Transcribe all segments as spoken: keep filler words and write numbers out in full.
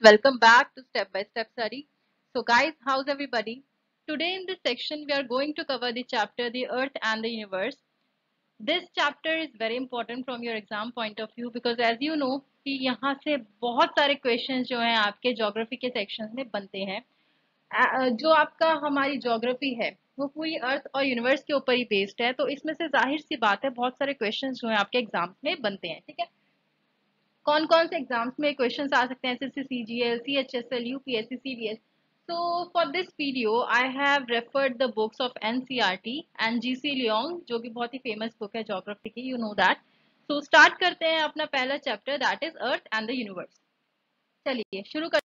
welcome back to Step by Step Study. So guys, how's everybody? Today in this section we are going to cover the chapter The Earth and the Universe. This chapter is very important from your exam point of view because as you know कि यहाँ से बहुत सारे questions जो हैं आपके geography के sections में बनते हैं. जो आपका हमारी geography है वो पूरी अर्थ और यूनिवर्स के ऊपर ही बेस्ड है, तो इसमें से जाहिर सी बात है बहुत सारे क्वेश्चंस जो हैं आपके एग्जाम्स में बनते हैं. ठीक है, कौन कौन से एग्जाम्स में क्वेश्चंस आ सकते हैं? SSC, CGL, CHSL, UPSC, CBS. So for this video I have referred the books of N C E R T and G C Leong, जो कि बहुत ही फेमस बुक है ज्योग्राफी की, you know that. So start करते हैं अपना पहला chapter, that is Earth and the Universe. चलिए शुरू कर.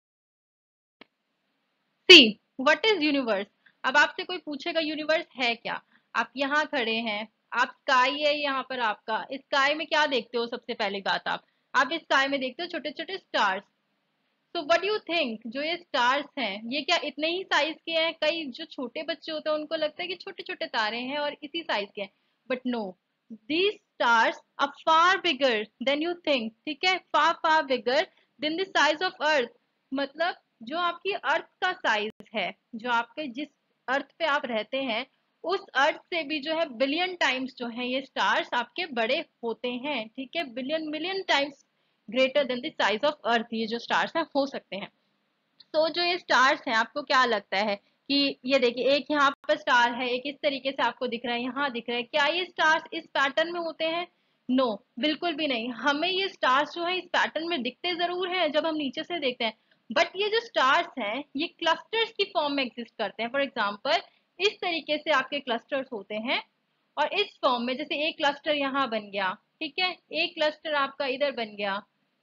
See, what is universe? अब आपसे कोई पूछेगा यूनिवर्स है क्या, आप यहाँ खड़े हैं, आप स्काई है यहाँ पर आपका, इस स्काई में क्या देखते हो? सबसे पहली बात आप आप इस स्काई में देखते हो छोटे छोटे stars. So what you think, जो ये स्टार्स हैं ये क्या इतने ही साइज के हैं? कई जो छोटे बच्चे होते हैं उनको लगता है कि छोटे छोटे तारे हैं और इसी साइज के हैं, but no, these stars are far bigger than you think. ठीक है, far far bigger than the size of Earth. मतलब जो आपकी अर्थ का साइज है, जो आपके जिस अर्थ पे आप रहते हैं उस अर्थ से भी जो है बिलियन टाइम्स जो है ये स्टार्स आपके बड़े होते हैं. ठीक है, billion million times greater than the size of Earth ये जो स्टार्स हैं हो सकते हैं. तो जो ये स्टार्स हैं आपको क्या लगता है कि ये देखिए एक यहाँ पर स्टार है, एक इस तरीके से आपको दिख रहा है, यहाँ दिख रहा है, क्या ये स्टार्स इस पैटर्न में होते हैं? नो no, बिल्कुल भी नहीं. हमें ये स्टार्स जो है इस पैटर्न में दिखते जरूर हैं जब हम नीचे से देखते हैं, बट ये जो स्टार्स हैं ये क्लस्टर्स की फॉर्म में एग्जिस्ट करते हैं. फॉर एग्जाम्पल इस तरीके से आपके क्लस्टर्स होते हैं और इस फॉर्म में जैसे एक क्लस्टर यहाँ बन गया, ठीक है, एक क्लस्टर आपका इधर बन गया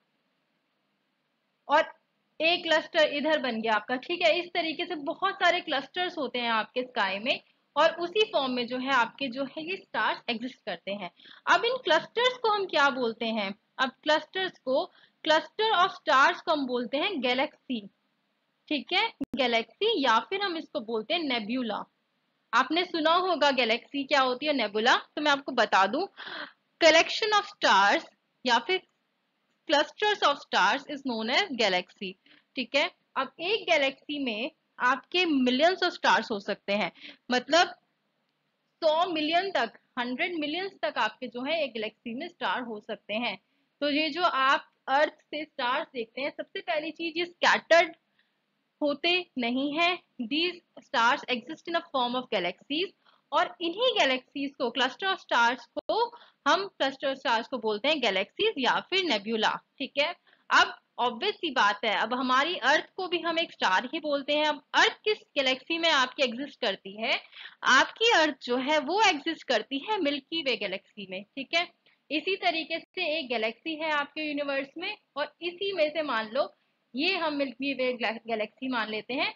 और एक क्लस्टर इधर बन गया आपका. ठीक है, इस तरीके से बहुत सारे क्लस्टर्स होते हैं आपके स्काई में और उसी फॉर्म में जो है आपके जो है ये स्टार्स एग्जिस्ट करते हैं. अब इन क्लस्टर्स को हम क्या बोलते हैं? अब क्लस्टर्स को, क्लस्टर ऑफ स्टार्स को हम बोलते हैं गैलेक्सी. ठीक है, गैलेक्सी, या फिर हम इसको बोलते हैं नेब्यूला. आपने सुना होगा गैलेक्सी क्या होती है, नेबुला, तो मैं आपको बता दूं, कलेक्शन ऑफ स्टार्स या फिर clusters of stars is known as galaxy. ठीक है, अब एक गैलेक्सी में आपके मिलियंस ऑफ स्टार्स हो सकते हैं, मतलब सौ मिलियन तक, हंड्रेड मिलियंस तक आपके जो है एक गैलेक्सी में स्टार हो सकते हैं. तो ये जो आप अर्थ से स्टार्स देखते हैं, सबसे पहली चीज ये स्कैटर्ड होते नहीं है. These stars exist in a form of galaxies और इन्हीं गैलेक्सीज को, क्लस्टर ऑफ स्टार्स को हम क्लस्टर स्टार्स को बोलते हैं गैलेक्सीज या फिर नेब्यूला. ठीक है, अब ऑब्वियस सी बात है, अब हमारी अर्थ को भी हम एक स्टार ही बोलते हैं. अब अर्थ किस गैलेक्सी में आपकी एग्जिस्ट करती है? आपकी अर्थ जो है वो एग्जिस्ट करती है मिल्की वे गैलेक्सी में. ठीक है, इसी तरीके से एक गैलेक्सी है आपके यूनिवर्स में और इसी में से मान लो ये हम मिल्की वे गैलेक्सी मान लेते हैं.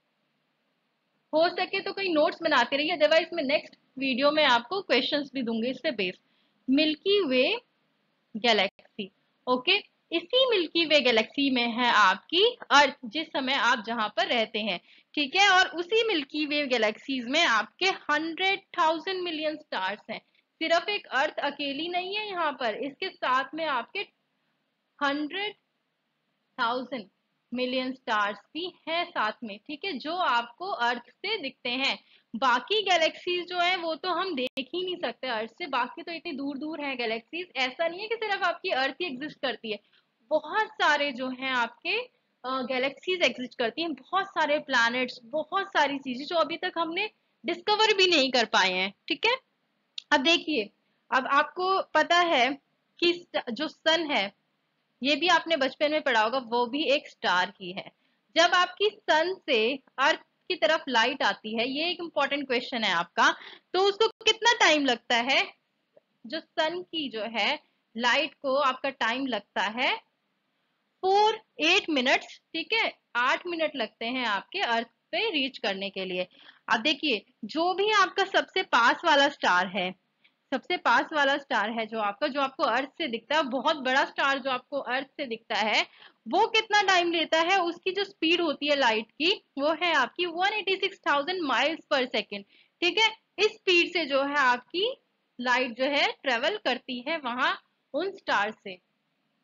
हो सके तो कोई नोट्स बनाते रहिए, अदरवाइज मैं नेक्स्ट वीडियो में आपको क्वेश्चंस भी दूंगी इससे based. Milky Way galaxy, okay, इसी मिल्की वे गैलेक्सी में है आपकी अर्थ जिस समय आप जहां पर रहते हैं. ठीक है, और उसी मिल्की वे गैलेक्सीज में आपके हंड्रेड थाउजेंड मिलियन स्टार्स हैं. सिर्फ एक अर्थ अकेली नहीं है यहाँ पर, इसके साथ में आपके हंड्रेड थाउजेंड मिलियन स्टार्स भी हैं साथ में. ठीक है, जो आपको अर्थ से दिखते हैं. बाकी गैलेक्सीज जो है वो तो हम देख ही नहीं सकते अर्थ से, बाकी तो इतनी दूर दूर है गैलेक्सीज. ऐसा नहीं है कि सिर्फ आपकी अर्थ ही एग्जिस्ट करती है, बहुत सारे जो हैं आपके गैलेक्सीज एग्जिस्ट करती हैं, बहुत सारे प्लैनेट्स, बहुत सारी चीजें जो अभी तक हमने डिस्कवर भी नहीं कर पाए हैं. ठीक है, अब देखिए, अब आपको पता है कि जो सन है ये भी आपने बचपन में पढ़ा होगा, वो भी एक स्टार ही है. जब आपकी सन से अर्थ की तरफ लाइट आती है, ये एक इंपॉर्टेंट क्वेश्चन है आपका, तो उसको कितना टाइम लगता है? जो सन की जो है लाइट को आपका टाइम लगता है फोर एट मिनट्स. ठीक है, आठ मिनट लगते हैं आपके अर्थ पे रीच करने के लिए. अब देखिए, जो भी आपका सबसे पास वाला स्टार है, सबसे पास वाला स्टार है जो आपका, जो आपको अर्थ से दिखता है, बहुत बड़ा स्टार जो आपको अर्थ से दिखता है, वो कितना टाइम लेता है? उसकी जो स्पीड होती है लाइट की वो है आपकी one eighty six thousand miles पर सेकेंड. ठीक है, इस स्पीड से जो है आपकी लाइट जो है ट्रेवल करती है वहां उन स्टार से. अब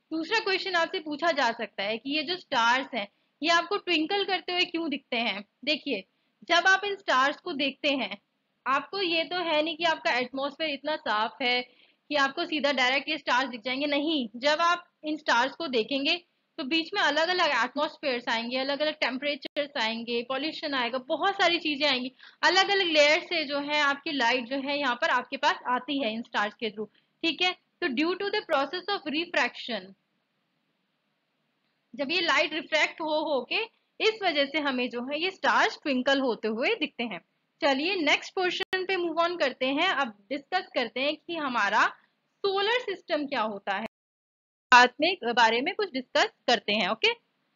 दूसरा क्वेश्चन आपसे पूछा जा सकता है कि ये जो स्टार्स हैं ये आपको ट्विंकल करते हुए क्यों दिखते हैं। देखिए, जब आप इन स्टार्स को देखते हैं, आपको ये तो है नहीं कि आपका एटमॉस्फेयर इतना साफ है कि आपको सीधा डायरेक्ट ये स्टार्स दिख जाएंगे, नहीं। जब आप इन स्टार्स को देखेंगे तो बीच में अलग अलग एटमॉस्फेयर्स आएंगे, अलग अलग टेम्परेचर्स आएंगे, पॉल्यूशन आएगा, बहुत सारी चीजें आएंगी, अलग अलग लेयर से जो है आपकी लाइट जो है यहाँ पर आपके पास आती है इन स्टार्स के थ्रू, ठीक है। तो due to the process of refraction, जब ये लाइट रिफ्रैक्ट हो हो के, इस वजह से हमें जो है ये स्टार्स ट्विंकल होते हुए दिखते हैं। चलिए नेक्स्ट क्वेश्चन पे मूव ऑन करते हैं। अब डिस्कस करते हैं कि हमारा सोलर सिस्टम क्या होता है, बाद में बारे में कुछ डिस्कस करते हैं। Okay,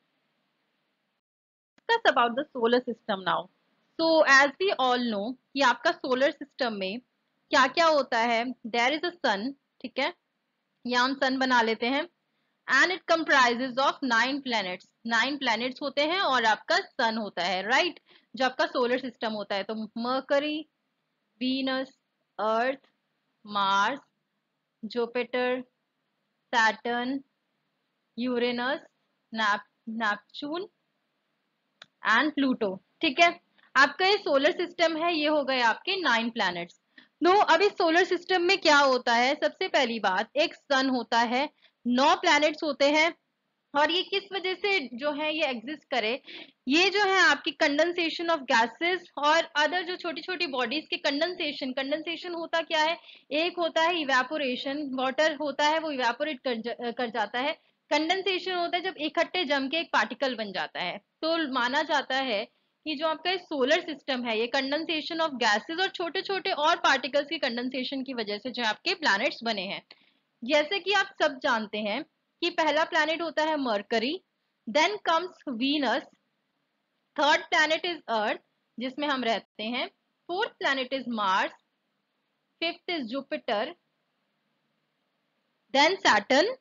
discuss about the solar system now. So as we all know कि आपका सोलर सिस्टम में क्या क्या होता है। देयर इज अ सन, ठीक है, यहाँ हम सन बना लेते हैं। And it comprises of nine planets, nine planets होते हैं और आपका सन होता है, राइट right? जो आपका सोलर सिस्टम होता है, तो Mercury, Venus, Earth, Mars, Jupiter, Saturn, Uranus, Neptune and Pluto, ठीक है। आपका ये सोलर सिस्टम है, ये हो गए आपके नाइन प्लैनेट्स। नो, अब इस सोलर सिस्टम में क्या होता है, सबसे पहली बात, एक सन होता है, नौ प्लैनेट्स होते हैं। और ये किस वजह से जो है ये एग्जिस्ट करे, ये जो है आपकी कंडेंसेशन ऑफ गैसेस और अदर जो छोटी छोटी बॉडीज के कंडेंसेशन, कंडेंसेशन होता क्या है, एक होता है इवेपोरेशन, वाटर होता है वो इवेपोरेट कर, कर जाता है। कंडेंसेशन होता है जब इकट्ठे जम के एक पार्टिकल बन जाता है। तो माना जाता है कि जो आपका सोलर सिस्टम है ये कंडेंसेशन ऑफ गैसेस और छोटे छोटे और पार्टिकल्स की कंडेंसेशन की वजह से जो आपके प्लैनेट्स बने हैं। जैसे कि आप सब जानते हैं कि पहला प्लैनेट होता है Mercury, then comes Venus, third planet is Earth जिसमें हम रहते हैं, fourth planet is Mars, fifth is Jupiter, then Saturn,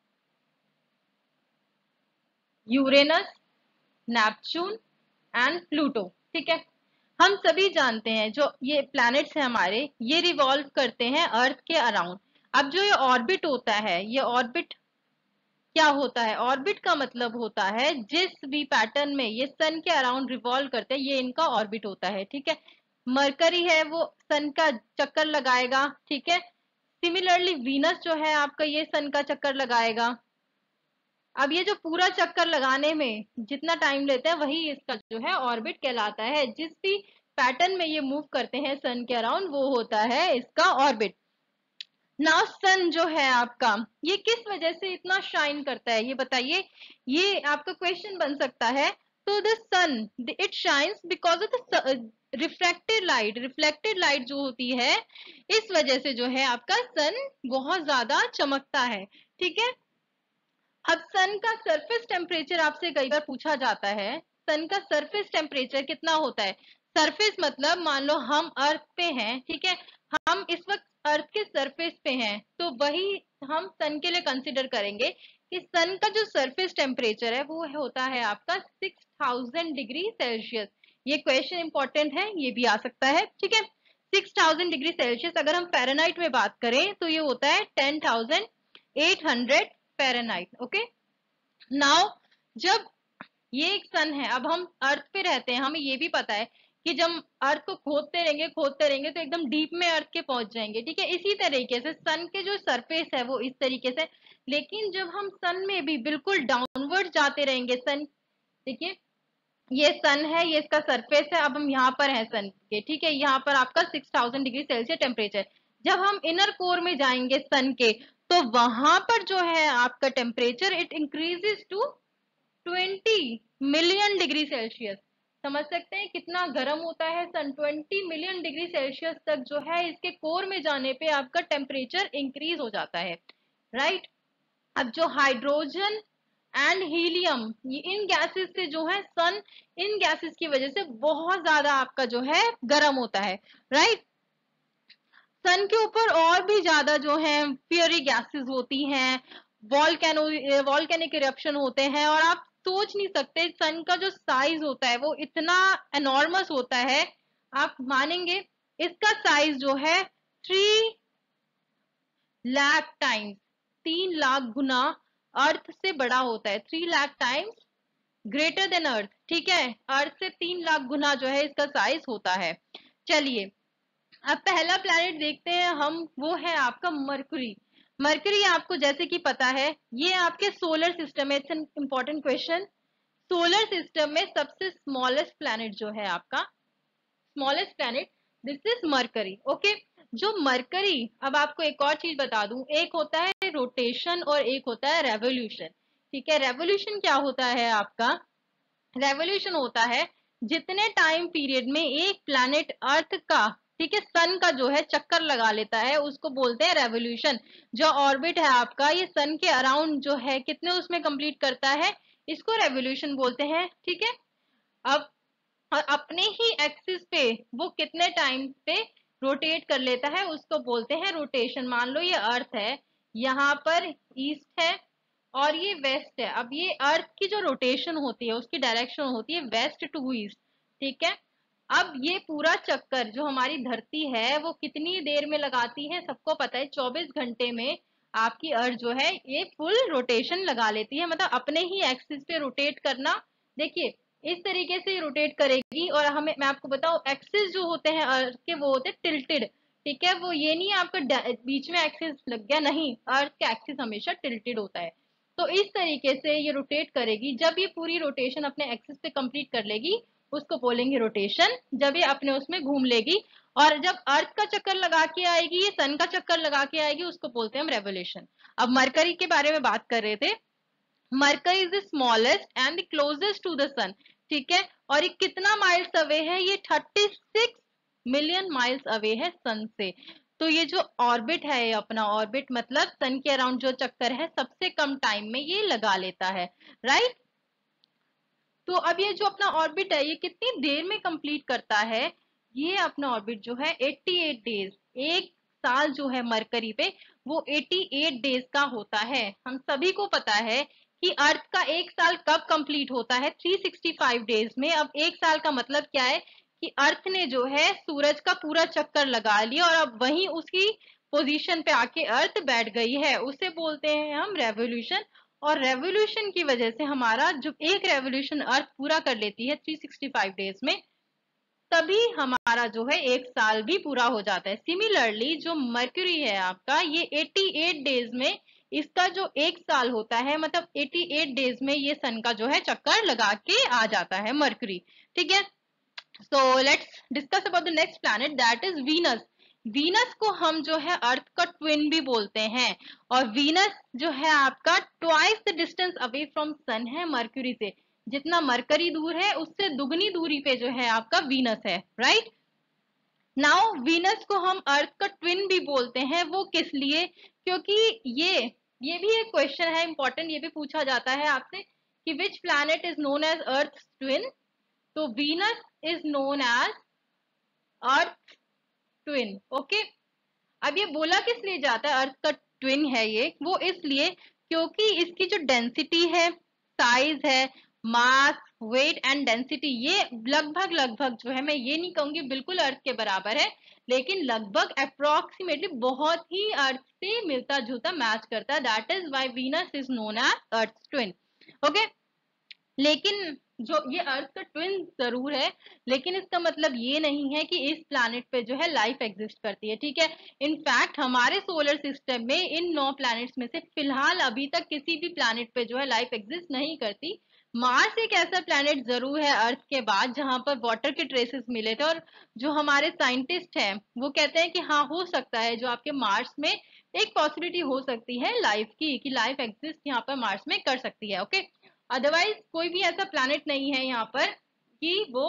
Uranus, Neptune and Pluto, ठीक है। हम सभी जानते हैं जो ये प्लैनेट्स हैं हमारे, ये रिवॉल्व करते हैं अर्थ के अराउंड। अब जो ये ऑर्बिट होता है, ये ऑर्बिट क्या होता है, ऑर्बिट का मतलब होता है जिस भी पैटर्न में ये सन के अराउंड रिवॉल्व करते हैं, ये इनका ऑर्बिट होता है, ठीक है। मरकरी है वो सन का चक्कर लगाएगा, ठीक है। सिमिलरली वीनस जो है आपका ये सन का चक्कर लगाएगा। अब ये जो पूरा चक्कर लगाने में जितना टाइम लेते हैं वही इसका जो है ऑर्बिट कहलाता है। जिस भी पैटर्न में ये मूव करते हैं सन के अराउंड, वो होता है इसका ऑर्बिट। नाउ सन जो है आपका, ये किस वजह से इतना शाइन करता है, ये बताइए, ये आपका क्वेश्चन बन सकता है। तो the sun it shines because of the reflected light, reflected light जो होती है इस वजह से जो है आपका सन बहुत ज्यादा चमकता है, ठीक है। अब सन का सरफेस टेम्परेचर आपसे कई बार पूछा जाता है, सन का सरफेस टेम्परेचर कितना होता है। सरफेस मतलब मान लो हम अर्थ पे हैं, ठीक है, हम इस वक्त अर्थ के सरफेस पे हैं, तो वही हम सन के लिए कंसिडर करेंगे कि सन का जो सरफेस टेम्परेचर है वो होता है आपका सिक्स थाउजेंड डिग्री सेल्सियस। ये क्वेश्चन इंपॉर्टेंट है, ये भी आ सकता है, ठीक है। सिक्स थाउजेंड डिग्री सेल्सियस अगर हम फ़ारेनहाइट में बात करें तो ये होता है ten thousand eight hundred Fahrenheit, okay. Now जब ये एक सन है, अब हम अर्थ पे रहते हैं, हमें ये भी पता है कि जब अर्थ को खोदते रहेंगे खोदते रहेंगे तो एकदम डीप में अर्थ के पहुंच जाएंगे, ठीक है। इसी तरीके से सन के जो सरफेस है वो इस तरीके से, लेकिन जब हम सन में भी बिल्कुल डाउनवर्ड जाते रहेंगे, सन, देखिए ये सन है, ये इसका सरफेस है, अब हम यहाँ पर हैं सन के, ठीक है, यहाँ पर आपका six thousand degree Celsius temperature. जब हम इनर कोर में जाएंगे सन के, तो वहां पर जो है आपका temperature it increases to twenty million degree Celsius. समझ सकते हैं कितना गर्म होता है sun, twenty million degree Celsius तक जो है इसके कोर में जाने पे आपका टेम्परेचर इंक्रीज हो जाता है, राइट। अब जो हाइड्रोजन एंड हीलियम, ये इन गैसेस से जो है सन, इन गैसेस की वजह से बहुत ज्यादा आपका जो है गर्म होता है, राइट। सन के ऊपर और भी ज्यादा जो है फियरी गैसेस होती हैं, वॉल्केनो वॉल्केनिक इरप्शन होते हैं, और आप सोच नहीं सकते सन का जो साइज होता है वो इतना एनॉर्मस होता है, आप मानेंगे इसका साइज जो है थ्री लाख टाइम्स, तीन लाख गुना अर्थ से बड़ा होता है, three lakh times greater than Earth, ठीक है। अर्थ से तीन लाख गुना जो है इसका साइज होता है। चलिए अब पहला प्लैनेट देखते हैं हम, वो है आपका मरकरी। मरकरी आपको जैसे कि पता है ये आपके सोलर सिस्टम में, it's an important question, solar system में सबसे स्मॉलेस्ट प्लैनेट जो है आपका, smallest planet, this is Mercury. Okay, जो मरकरी, अब आपको एक और चीज बता दूं, एक होता है रोटेशन और एक होता है रेवोल्यूशन, ठीक है। रेवोल्यूशन क्या होता है आपका, रेवोल्यूशन होता है जितने टाइम पीरियड में एक प्लैनेट अर्थ का, ठीक है, सन का जो है चक्कर लगा लेता है उसको बोलते हैं रेवोल्यूशन। जो ऑर्बिट है आपका ये सन के अराउंड जो है कितने उसमें कंप्लीट करता है, इसको रेवोल्यूशन बोलते हैं, ठीक है। अब और अपने ही एक्सिस पे वो कितने टाइम पे रोटेट कर लेता है उसको बोलते हैं रोटेशन। मान लो ये अर्थ है, यहाँ पर ईस्ट है और ये वेस्ट है। अब ये अर्थ की जो रोटेशन होती है उसकी डायरेक्शन होती है वेस्ट टू ईस्ट, ठीक है। अब ये पूरा चक्कर जो हमारी धरती है वो कितनी देर में लगाती है, सबको पता है चौबीस घंटे में आपकी अर्थ जो है ये फुल रोटेशन लगा लेती है, मतलब अपने ही एक्सिस पे रोटेट करना। देखिए इस तरीके से रोटेट करेगी, और हमें मैं आपको बताऊं एक्सिस जो होते हैं अर्थ के वो होते हैं टिल्टेड, ठीक है। वो ये नहीं आपका बीच में एक्सिस लग गया, नहीं, अर्थ का एक्सिस हमेशा टिल्टेड होता है। तो इस तरीके से ये रोटेट करेगी, जब ये पूरी रोटेशन अपने एक्सिस पे कंप्लीट कर लेगी उसको बोलेंगे रोटेशन, जब ये अपने उसमें घूम लेगी। और जब अर्थ का चक्कर लगा के आएगी, ये सन का चक्कर लगा के आएगी, उसको बोलते हैं हम रेवोल्यूशन। अब मरकरी के बारे में बात कर रहे थे, Mercury is the smallest and the closest to the sun, ठीक है। और ये कितना माइल्स अवे है, ये thirty six million miles away है सन से। तो ये जो ऑर्बिट है, ये अपना ऑर्बिट मतलब सन के अराउंड जो चक्कर है सबसे कम टाइम में ये लगा लेता है, राइट। तो अब ये जो अपना ऑर्बिट है ये कितनी देर में कंप्लीट करता है, ये अपना ऑर्बिट जो है अट्ठासी डेज, एक साल जो है मरकरी पे वो अट्ठासी डेज का होता है। हम सभी को पता है कि अर्थ का एक साल कब कंप्लीट होता है, तीन सौ पैंसठ डेज में। अब एक साल का मतलब क्या है कि अर्थ ने जो है सूरज का पूरा चक्कर लगा लिया और अब वहीं उसकी पोजीशन पे आके अर्थ बैठ गई है, उसे बोलते हैं हम रेवोल्यूशन। और रेवोल्यूशन की वजह से हमारा जो एक रेवोल्यूशन अर्थ पूरा कर लेती है तीन सौ पैंसठ डेज में, तभी हमारा जो है एक साल भी पूरा हो जाता है। सिमिलरली जो मर्क्यूरी है आपका ये अट्ठासी डेज में इसका जो एक साल होता है, मतलब अट्ठासी डेज में ये सन का जो है चक्कर लगा के आ जाता है मर्क्यूरी, ठीक है। So let's discuss about the next planet that is Venus. Venus को हम जो है अर्थ का ट्विन भी बोलते हैं, और वीनस जो है आपका twice the distance away from sun है मर्क्यूरी से। जितना मरकरी दूर है उससे दुगनी दूरी पे जो है आपका वीनस है, राइट। नाउ वीनस को हम अर्थ का ट्विन भी बोलते हैं, वो किस लिए, क्योंकि ये ये भी एक क्वेश्चन है इंपॉर्टेंट, ये भी पूछा जाता है आपसे कि which planet is known as earth twin. तो Venus is known as earth twin, okay. अब ये बोला किस लिए जाता है अर्थ का ट्विन है ये, वो इसलिए क्योंकि इसकी जो डेंसिटी है, साइज है, मास, वेट एंड डेंसिटी, ये लगभग लगभग जो है, मैं ये नहीं कहूंगी बिल्कुल अर्थ के बराबर है, लेकिन लगभग अप्रोक्सीमेटली बहुत ही अर्थ से मिलता जुलता मैच करता है। That is why Venus is known as earth twin, okay. लेकिन जो ये अर्थ का ट्विन जरूर है, लेकिन इसका मतलब ये नहीं है कि इस प्लैनेट पे जो है लाइफ एग्जिस्ट करती है, ठीक है। इनफैक्ट हमारे सोलर सिस्टम में इन नौ प्लैनेट्स में से फिलहाल अभी तक किसी भी प्लैनेट पे जो है लाइफ एग्जिस्ट नहीं करती। मार्स एक ऐसा प्लैनेट जरूर है अर्थ के बाद जहां पर वाटर के ट्रेसेस मिले थे, और जो हमारे साइंटिस्ट हैं वो कहते हैं कि हाँ हो सकता है जो आपके मार्स में एक पॉसिबिलिटी हो सकती है लाइफ की, कि लाइफ एग्जिस्ट यहाँ पर मार्स में कर सकती है, ओके। अदरवाइज कोई भी ऐसा प्लैनेट नहीं है यहाँ पर कि वो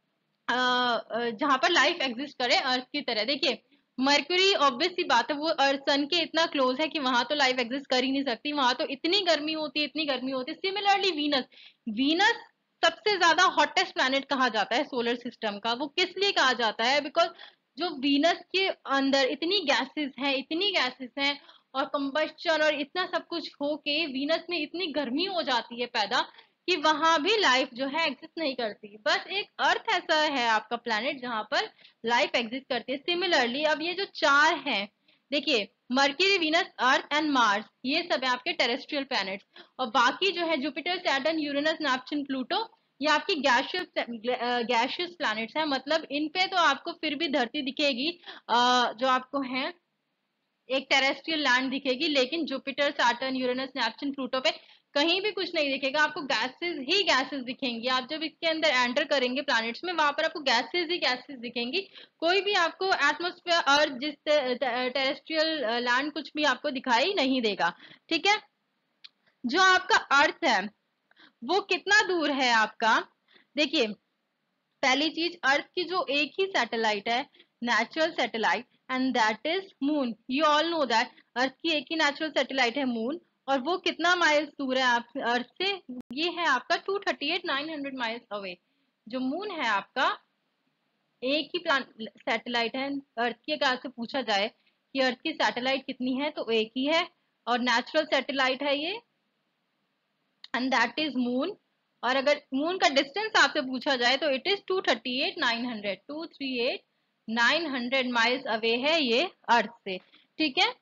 जहां पर लाइफ एग्जिस्ट करे अर्थ की तरह। देखिए मर्क्यूरी ऑब्वियस सी बात है, वो अर्थ सन के इतना क्लोज है कि वहां तो लाइफ एग्जिस्ट कर ही नहीं सकती, वहां तो इतनी गर्मी होती है, इतनी गर्मी होती है। सिमिलरली वीनस, वीनस सबसे ज्यादा हॉटेस्ट प्लैनेट कहा जाता है सोलर सिस्टम का। वो किस लिए कहा जाता है, बिकॉज जो वीनस के अंदर इतनी गैसेस हैं, इतनी गैसेस हैं और कंबस्चन और इतना सब कुछ हो के वीनस में इतनी गर्मी हो जाती है पैदा कि वहां भी लाइफ जो है एग्जिस्ट नहीं करती। बस एक अर्थ ऐसा है आपका प्लैनेट जहां पर लाइफ एग्जिस्ट करती है। सिमिलरली अब ये जो चार हैं, देखिए Mercury, Venus, earth and Mars, ये सब है आपके टेरेस्ट्रियल प्लैनेट्स। और बाकी जो है Jupiter, Saturn, Uranus, Neptune, Pluto, ये आपकी गैशियस गैशियस प्लैनेट्स हैं। मतलब इन पे तो आपको फिर भी धरती दिखेगी, uh, जो आपको है एक टेरेस्ट्रियल लैंड दिखेगी, लेकिन Jupiter, Saturn, Uranus, Neptune, Pluto पे कहीं भी कुछ नहीं दिखेगा, आपको गैसेस ही गैसेस दिखेंगी। आप जब इसके अंदर एंटर करेंगे प्लैनेट्स में, वहां पर आपको गैसेस ही गैसेस दिखेंगी, कोई भी आपको एटमॉस्फेयर अर्थ जिस टेरेस्ट्रियल लैंड कुछ भी आपको दिखाई नहीं देगा। ठीक है, जो आपका अर्थ है वो कितना दूर है आपका, देखिए पहली चीज, अर्थ की जो एक ही सैटेलाइट है, natural satellite, and that is moon. You all know that earth की एक ही नेचुरल सैटेलाइट है मून, और वो कितना माइल्स दूर है आप अर्थ से, ये है आपका two thirty eight nine hundred miles away. जो मून है आपका एक ही प्लान सैटेलाइट है अर्थ की, अगर आपसे पूछा जाए कि अर्थ की सैटेलाइट कितनी है तो एक ही है, और नेचुरल सैटेलाइट है ये, एंड दैट इज मून। और अगर मून का डिस्टेंस आपसे पूछा जाए तो it is two thirty eight nine hundred, two three eight nine hundred miles away है ये अर्थ से। ठीक है,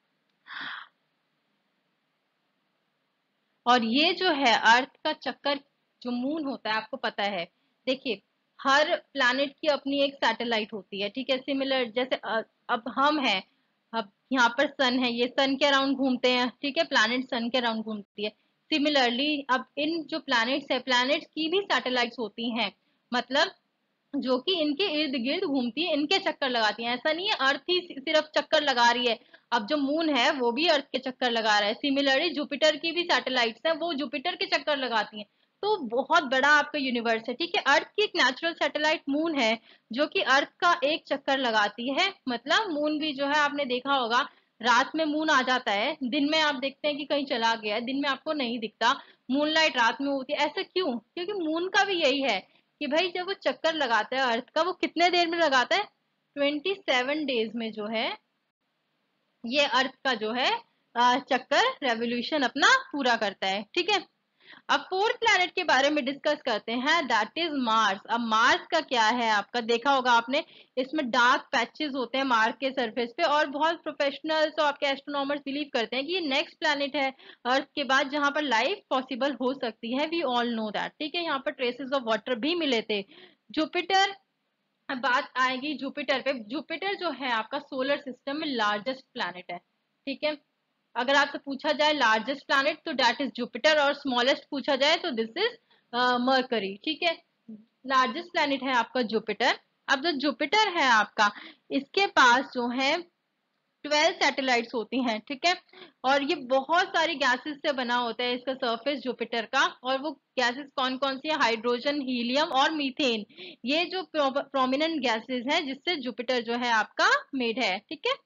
और ये जो है अर्थ का चक्कर जो मून होता है, आपको पता है, देखिए हर प्लैनेट की अपनी एक सैटेलाइट होती है। ठीक है, सिमिलर जैसे अ, अब हम हैं, अब यहाँ पर सन है, ये सन के अराउंड घूमते हैं। ठीक है, प्लैनेट सन के अराउंड घूमती है। सिमिलरली अब इन जो प्लैनेट्स है, प्लैनेट्स की भी सैटेलाइट्स होती हैं, मतलब जो कि इनके इर्द गिर्द घूमती है, इनके चक्कर लगाती है। ऐसा नहीं है अर्थ ही सिर्फ चक्कर लगा रही है, अब जो मून है वो भी अर्थ के चक्कर लगा रहा है। सिमिलरली जुपिटर की भी सैटेलाइट्स हैं, वो जुपिटर के चक्कर लगाती हैं। तो बहुत बड़ा आपका यूनिवर्स है। ठीक है, अर्थ की एक नेचुरल सैटेलाइट मून है, जो कि अर्थ का एक चक्कर लगाती है। मतलब मून भी जो है, आपने देखा होगा रात में मून आ जाता है, दिन में आप देखते हैं कि कहीं चला गया है, दिन में आपको नहीं दिखता। मूनलाइट रात में होती है, ऐसा क्यों? क्योंकि मून का भी यही है कि भाई जब वो चक्कर लगाता है अर्थ का, वो कितने देर में लगाता है, ट्वेंटी सेवन डेज में जो है ये अर्थ का जो है अ, चक्कर रेवोल्यूशन अपना पूरा करता है। ठीक है, अब फोर्थ प्लैनेट के बारे में डिस्कस करते हैं, दैट इज मार्स। अब मार्स का क्या है, आपका देखा होगा आपने, इसमें डार्क पैचेस होते हैं मार्स के सरफेस पे, और बहुत प्रोफेशनल्स और आपके एस्ट्रोनॉमर्स बिलीव करते हैं कि ये नेक्स्ट प्लैनेट है अर्थ के बाद जहां पर लाइफ पॉसिबल हो सकती है। We all know that. ठीक है, यहाँ पर ट्रेसेस ऑफ वाटर भी मिले थे। जुपिटर, अब बात आएगी जुपिटर पे। जुपिटर जो है आपका सोलर सिस्टम में लार्जेस्ट प्लैनेट है। ठीक है, अगर आपसे पूछा जाए लार्जेस्ट प्लैनेट तो दैट इज जुपिटर, और स्मॉलेस्ट पूछा जाए तो दिस इज मरकरी। ठीक है, लार्जेस्ट प्लैनेट है आपका जुपिटर। अब जो जुपिटर है आपका, इसके पास जो है ट्वेल्व सैटेलाइट्स होती हैं। ठीक है, और ये बहुत सारी गैसेस से बना होता है इसका सरफेस जुपिटर का। और वो गैसेस कौन कौन सी है, हाइड्रोजन, हीलियम और मीथेन, ये जो प्रोमिनेंट गैसेस हैं जिससे जुपिटर जो है आपका मेड है। ठीक है,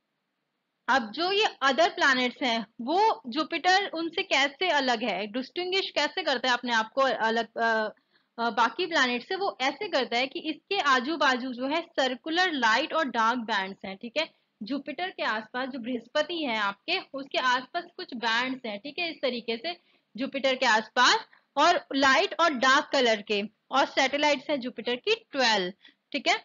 अब जो ये अदर प्लैनेट्स हैं, वो जुपिटर उनसे कैसे अलग है, डिस्टिंग्विश कैसे करता है अपने आप को अलग अ, अ, बाकी प्लैनेट से? वो ऐसे करता है कि इसके आजू बाजू जो है सर्कुलर लाइट और डार्क बैंड्स हैं। ठीक है, जुपिटर के आसपास जो बृहस्पति है आपके, उसके आसपास कुछ बैंड्स हैं। ठीक है, इस तरीके से जुपिटर के आसपास, और लाइट और डार्क कलर के, और सैटेलाइट्स हैं जुपिटर की ट्वेल्व। ठीक है,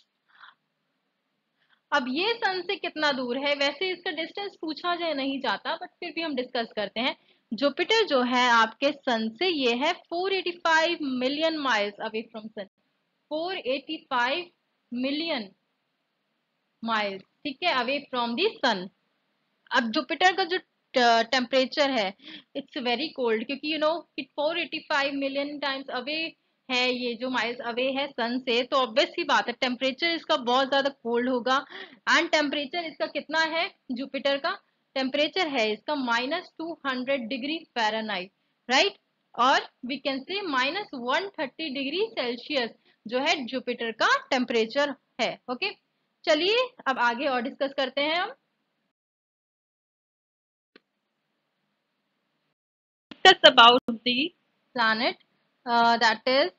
अब ये सन से कितना दूर है, वैसे इसका डिस्टेंस पूछा जाए नहीं जाता, बट फिर भी हम डिस्कस करते हैं। जुपिटर जो है आपके सन से, ये है four eighty five million miles away from sun, four eighty five million miles. ठीक है, अवे फ्रॉम दी सन। अब जुपिटर का जो टेम्परेचर है, इट्स वेरी कोल्ड, क्योंकि you know it four eighty five million times away है, ये जो माइल्स अवे है सन से, तो ऑब्वियस सी बात है टेम्परेचर इसका बहुत ज्यादा कोल्ड होगा। एंड टेम्परेचर इसका कितना है, जुपिटर का टेम्परेचर है इसका minus two hundred degree Fahrenheit, right, और we can say minus one thirty degree Celsius जो है जुपिटर का टेम्परेचर है। ओके, चलिए अब आगे और डिस्कस करते हैं हम। Discuss about the planet uh, that is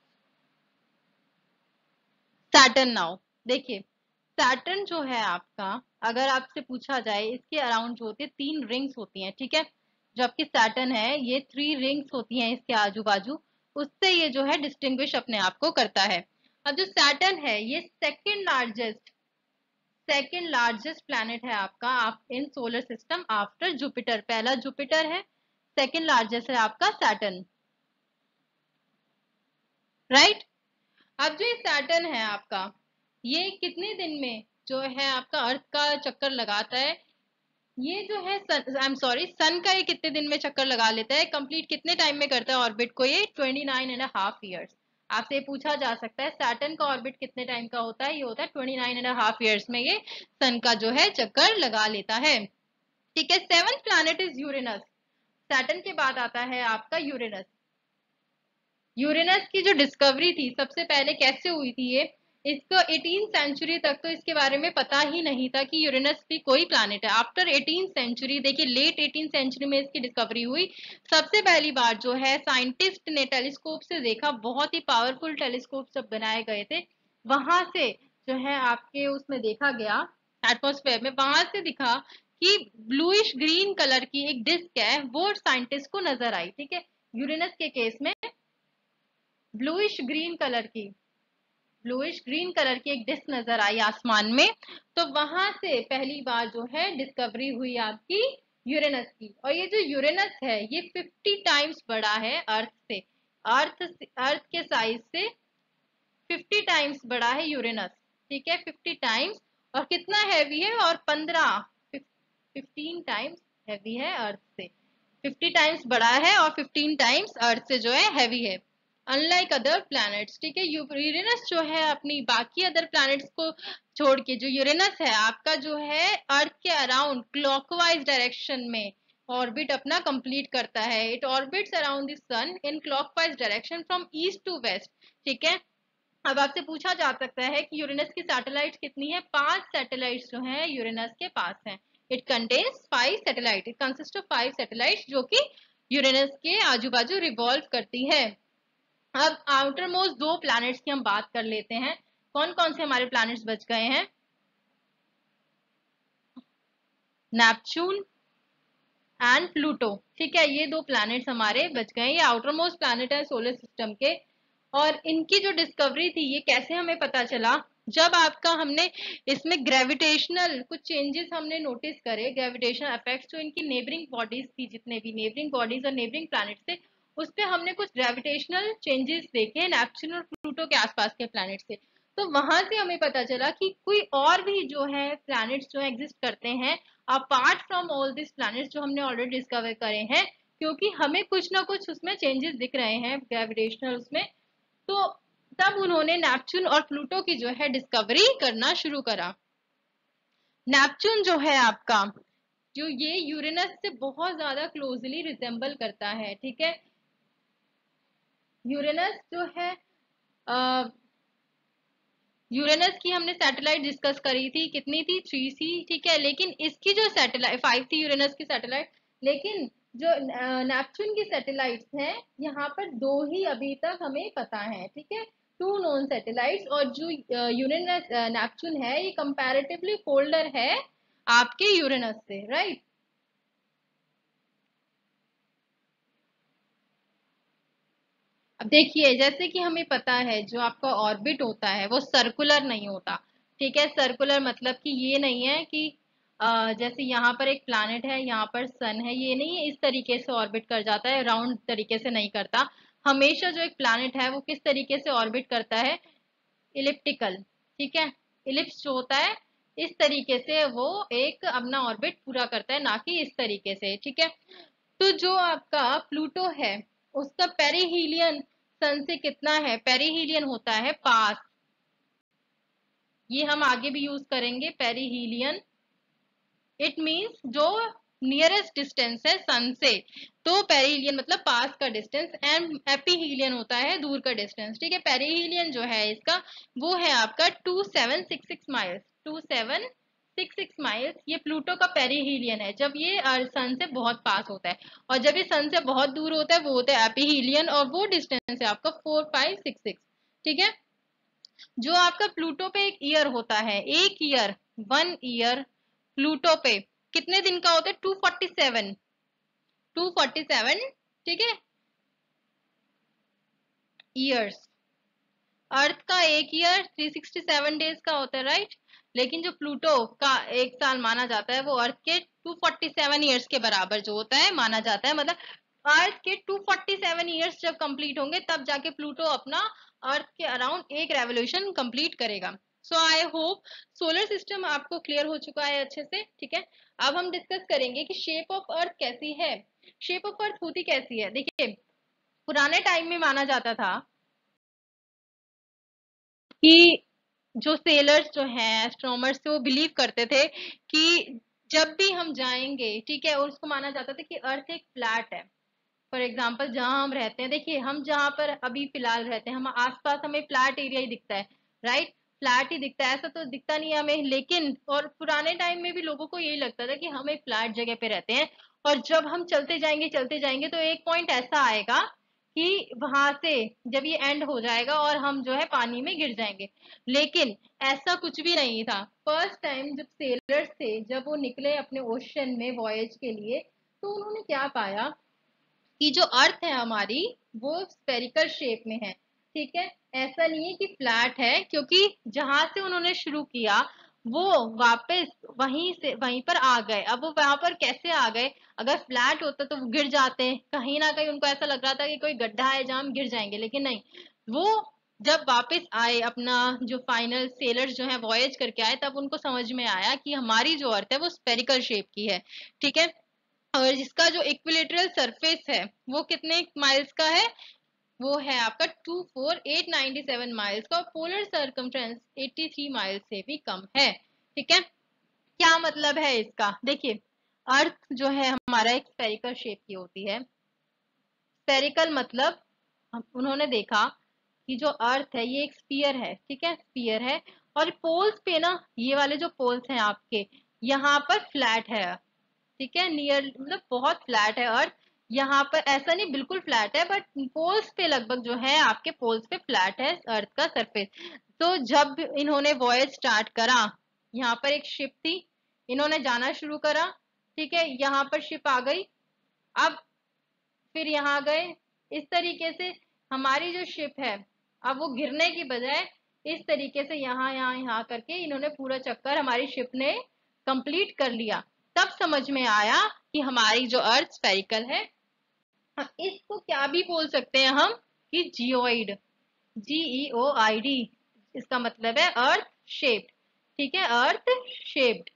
Saturn now। देखिए सैटर्न जो है आपका, अगर आपसे पूछा जाए इसके अराउंड जो होती है तीन रिंग्स होती हैं। ठीक है, जो आपकी सैटर्न है ये थ्री रिंग्स होती हैं इसके आजू बाजू, उससे ये जो है डिस्टिंग्विश अपने आप को करता है। अब जो सैटर्न है ये second largest second largest planet है आपका आप in solar system after Jupiter. पहला जुपिटर है, सेकेंड लार्जेस्ट है आपका सैटर्न, राइट। अब जो ये सैटर्न है आपका, ये कितने दिन में जो है आपका अर्थ का चक्कर लगाता है? ये जो है सन, आई एम सॉरी, सन का ये कितने दिन में चक्कर लगा लेता है, कंप्लीट कितने टाइम में करता है ऑर्बिट को? ये twenty nine and half years. आपसे पूछा जा सकता है सैटर्न का ऑर्बिट कितने टाइम का होता है? ये होता है twenty nine and half years में ये सन का जो है चक्कर लगा लेता है, ठीक है। Seventh planet is Uranus. Saturn के बाद आता है आपका यूरेनस। यूरेनस की जो डिस्कवरी थी सबसे पहले कैसे हुई थी ये? इसको एटीन सेंचुरी तक तो इसके बारे में पता ही नहीं था कि यूरेनस भी कोई प्लैनेट है। आफ्टर एटीन सेंचुरी, देखिए लेट एटीन सेंचुरी में इसकी डिस्कवरी हुई। सबसे पहली बार जो है साइंटिस्ट ने टेलीस्कोप से देखा, बहुत ही पावरफुल टेलीस्कोप सब बनाए गए थे, वहां से जो है आपके उसमें देखा गया एटमोस्फेयर में, वहां से दिखा कि ब्लूइश ग्रीन कलर की एक डिस्क है, वो साइंटिस्ट को नजर आई, ठीक है। यूरेनस के केस में ब्लूइश ग्रीन कलर की ब्लूइश ग्रीन कलर की एक डिस्क नजर आई आसमान में, तो वहां से पहली बार जो है डिस्कवरी हुई आपकी यूरेनस की। और ये जो यूरेनस है ये फिफ्टी टाइम्स बड़ा है अर्थ से, अर्थ अर्थ के साइज से फिफ्टी टाइम्स बड़ा है यूरेनस, ठीक है, फिफ्टी टाइम्स। और कितना हैवी है? और पंद्रह फिफ्टीन टाइम्स हैवी है अर्थ से, फिफ्टी टाइम्स बड़ा है और फिफ्टीन टाइम्स अर्थ से जो है हैवी है, अनलाइक अदर प्लैनेट्स, ठीक है। यूरेनस जो है अपनी बाकी अदर प्लैनेट्स को छोड़ के, जो यूरेनस है आपका जो है अर्थ के अराउंड क्लॉकवाइज डायरेक्शन में ऑर्बिट अपना कंप्लीट करता है। It orbits around the sun in clockwise direction from east to west, ठीक है। अब आपसे पूछा जा सकता है कि यूरेनस की सैटेलाइट कितनी है? पांच सैटेलाइट्स जो है यूरेनस के पास हैं। It contains five satellite, it consist of five satellites जो कि यूरेनस के आजू बाजू रिवॉल्व करती है। अब आउटर मोस्ट दो प्लैनेट्स की हम बात कर लेते हैं। कौन कौन से हमारे प्लैनेट्स बच गए हैं? नेपच्यून एंड प्लूटो, ठीक है, ये दो प्लैनेट्स हमारे बच गए। ये आउटर मोस्ट प्लैनेट है सोलर सिस्टम के। और इनकी जो डिस्कवरी थी ये कैसे हमें पता चला? जब आपका हमने इसमें ग्रेविटेशनल कुछ चेंजेस हमने नोटिस करे, ग्रेविटेशनल इफेक्ट्स जो इनकी नेबरिंग बॉडीज थी, जितने भी नेबरिंग बॉडीज और नेबरिंग प्लैनेट्स थे, उस पे हमने कुछ ग्रेविटेशनल चेंजेस देखे नेपच्यून और प्लूटो के आसपास के प्लैनेट से। तो वहां से हमें पता चला कि कोई और भी जो है प्लैनेट्स जो एग्जिस्ट करते हैं apart from all this planets जो हमने ऑलरेडी डिस्कवर करे हैं, क्योंकि हमें कुछ ना कुछ उसमें चेंजेस दिख रहे हैं ग्रेविटेशनल उसमें। तो तब उन्होंने नेपच्यून और प्लूटो की जो है डिस्कवरी करना शुरू करा। नेपच्यून जो है आपका, जो ये यूरेनस से बहुत ज्यादा क्लोजली रिजेंबल करता है, ठीक है। यूरेनस जो है यूरेनस की हमने सैटेलाइट डिस्कस करी थी, कितनी थी? थ्री सी, ठीक है। लेकिन इसकी जो सैटेलाइट फाइव थी यूरेनस की सैटेलाइट, लेकिन जो नेपच्यून की सैटेलाइट्स हैं यहाँ पर दो ही अभी तक हमें पता है, ठीक है, टू नोन सैटेलाइट्स। और जो यूरेनस नेपच्यून है ये कंपैरेटिवली कोल्डर है आपके यूरेनस से, राइट। अब देखिए जैसे कि हमें पता है जो आपका ऑर्बिट होता है वो सर्कुलर नहीं होता, ठीक है। सर्कुलर मतलब कि ये नहीं है कि अ, जैसे यहाँ पर एक प्लैनेट है, यहाँ पर सन है, ये नहीं है इस तरीके से ऑर्बिट कर जाता है, राउंड तरीके से नहीं करता। हमेशा जो एक प्लैनेट है वो किस तरीके से ऑर्बिट करता है? इलिप्टिकल, ठीक है। इलिप्स जो होता है इस तरीके से वो एक अपना ऑर्बिट पूरा करता है, ना कि इस तरीके से, ठीक है। तो जो आपका प्लूटो है उसका पेरिहीलियन सन से कितना है? पेरिहीलियन होता है पास, ये हम आगे भी यूज करेंगे पेरिहीलियन। इट मींस जो नियरेस्ट डिस्टेंस है सन से, तो पेरिहीलियन मतलब पास का डिस्टेंस, एंड एपीहीलियन होता है दूर का डिस्टेंस, ठीक है। पेरिहीलियन जो है इसका वो है आपका two seven six six miles, two seven six six miles ये प्लूटो का पेरिहीलियन है, जब ये सन से बहुत पास होता है। और जब ये सन से बहुत दूर होता है वो होता है एपीहीलियन, और वो डिस्टेंस है आपका फोर फाइव सिक्स सिक्स, ठीक है। जो आपका प्लूटो पे एक ईयर होता है, एक ईयर, वन ईयर प्लूटो पे कितने दिन का होता है? Two forty seven, two forty seven, ठीक है, ईयर्स। अर्थ का एक year three sixty seven days का होता है, राइट। लेकिन जो प्लूटो का एक साल माना जाता है वो अर्थ के टू फोर्टी सेवन ईयर्स के बराबर जो होता है माना जाता है। मतलब अर्थ के टू फोर्टी सेवन ईयर्स जब कंप्लीट होंगे तब जाके प्लूटो अपना अर्थ के अराउंड एक रेवोल्यूशन कंप्लीट करेगा। So I hope solar system आपको क्लियर हो चुका है अच्छे से, ठीक है। अब हम डिस्कस करेंगे कि शेप ऑफ अर्थ कैसी है। शेप ऑफ अर्थ होती कैसी है, देखिए पुराने टाइम में माना जाता था कि जो सेलर्स जो हैं एस्ट्रोनॉमर्स वो बिलीव करते थे कि जब भी हम जाएंगे, ठीक है, और उसको माना जाता था कि अर्थ एक फ्लैट है। फॉर एग्जाम्पल जहां हम रहते हैं, देखिए हम जहां पर अभी फिलहाल रहते हैं, हम आसपास हमें फ्लैट एरिया ही दिखता है, राइट, फ्लैट ही दिखता है, ऐसा तो दिखता नहीं है हमें। लेकिन और पुराने टाइम में भी लोगों को यही लगता था कि हम एक फ्लैट जगह पे रहते हैं, और जब हम चलते जाएंगे चलते जाएंगे तो एक पॉइंट ऐसा आएगा कि वहां से जब ये एंड हो जाएगा और हम जो है पानी में गिर जाएंगे। लेकिन ऐसा कुछ भी नहीं था। फर्स्ट टाइम जब सेलर्स थे, जब वो निकले अपने ओशन में वॉयज के लिए, तो उन्होंने क्या पाया कि जो अर्थ है हमारी वो स्फेरिकल शेप में है, ठीक है, ऐसा नहीं है कि फ्लैट है। क्योंकि जहां से उन्होंने शुरू किया वो वापस वहीं से वहीं पर आ गए। अब वो वहां पर कैसे आ गए, अगर फ्लैट होता तो वो गिर जाते, कहीं ना कहीं उनको ऐसा लग रहा था कि कोई गड्ढा है जहां हम गिर जाएंगे, लेकिन नहीं, वो जब वापस आए अपना जो फाइनल सेलर्स जो है वॉयज करके आए, तब उनको समझ में आया कि हमारी जो अर्थ है वो स्फेरिकल शेप की है, ठीक है। और जिसका जो इक्विलेटरल सरफेस है वो कितने माइल्स का है, वो है आपका two four eight ninety seven miles का, और polar circumference eighty three miles से भी कम है, ठीक है। क्या मतलब है इसका, देखिए अर्थ जो है हमारा एक स्फेरिकल शेप की होती है। स्फेरिकल मतलब उन्होंने देखा कि जो अर्थ है ये एक स्फीयर है, ठीक है, स्फीयर है, और पोल्स पे ना, ये वाले जो पोल्स हैं आपके यहाँ पर फ्लैट है, ठीक है, नियर मतलब बहुत फ्लैट है अर्थ। यहाँ पर ऐसा नहीं बिल्कुल फ्लैट है, बट पोल्स पे लगभग जो है आपके पोल्स पे फ्लैट है अर्थ का सरफेस। तो जब इन्होंने वॉयज स्टार्ट करा, यहाँ पर एक शिप थी, इन्होंने जाना शुरू करा, ठीक है, यहाँ पर शिप आ गई, अब फिर यहाँ गए, इस तरीके से हमारी जो शिप है अब वो गिरने की बजाय इस तरीके से यहाँ यहाँ यहाँ करके इन्होंने पूरा चक्कर हमारी शिप ने कंप्लीट कर लिया। तब समझ में आया कि हमारी जो अर्थ स्फेरिकल है। हाँ, इसको क्या भी बोल सकते हैं हम कि geoid, ji E O I D, इसका मतलब है अर्थ शेप्ड, ठीक है, अर्थ शेप्ड।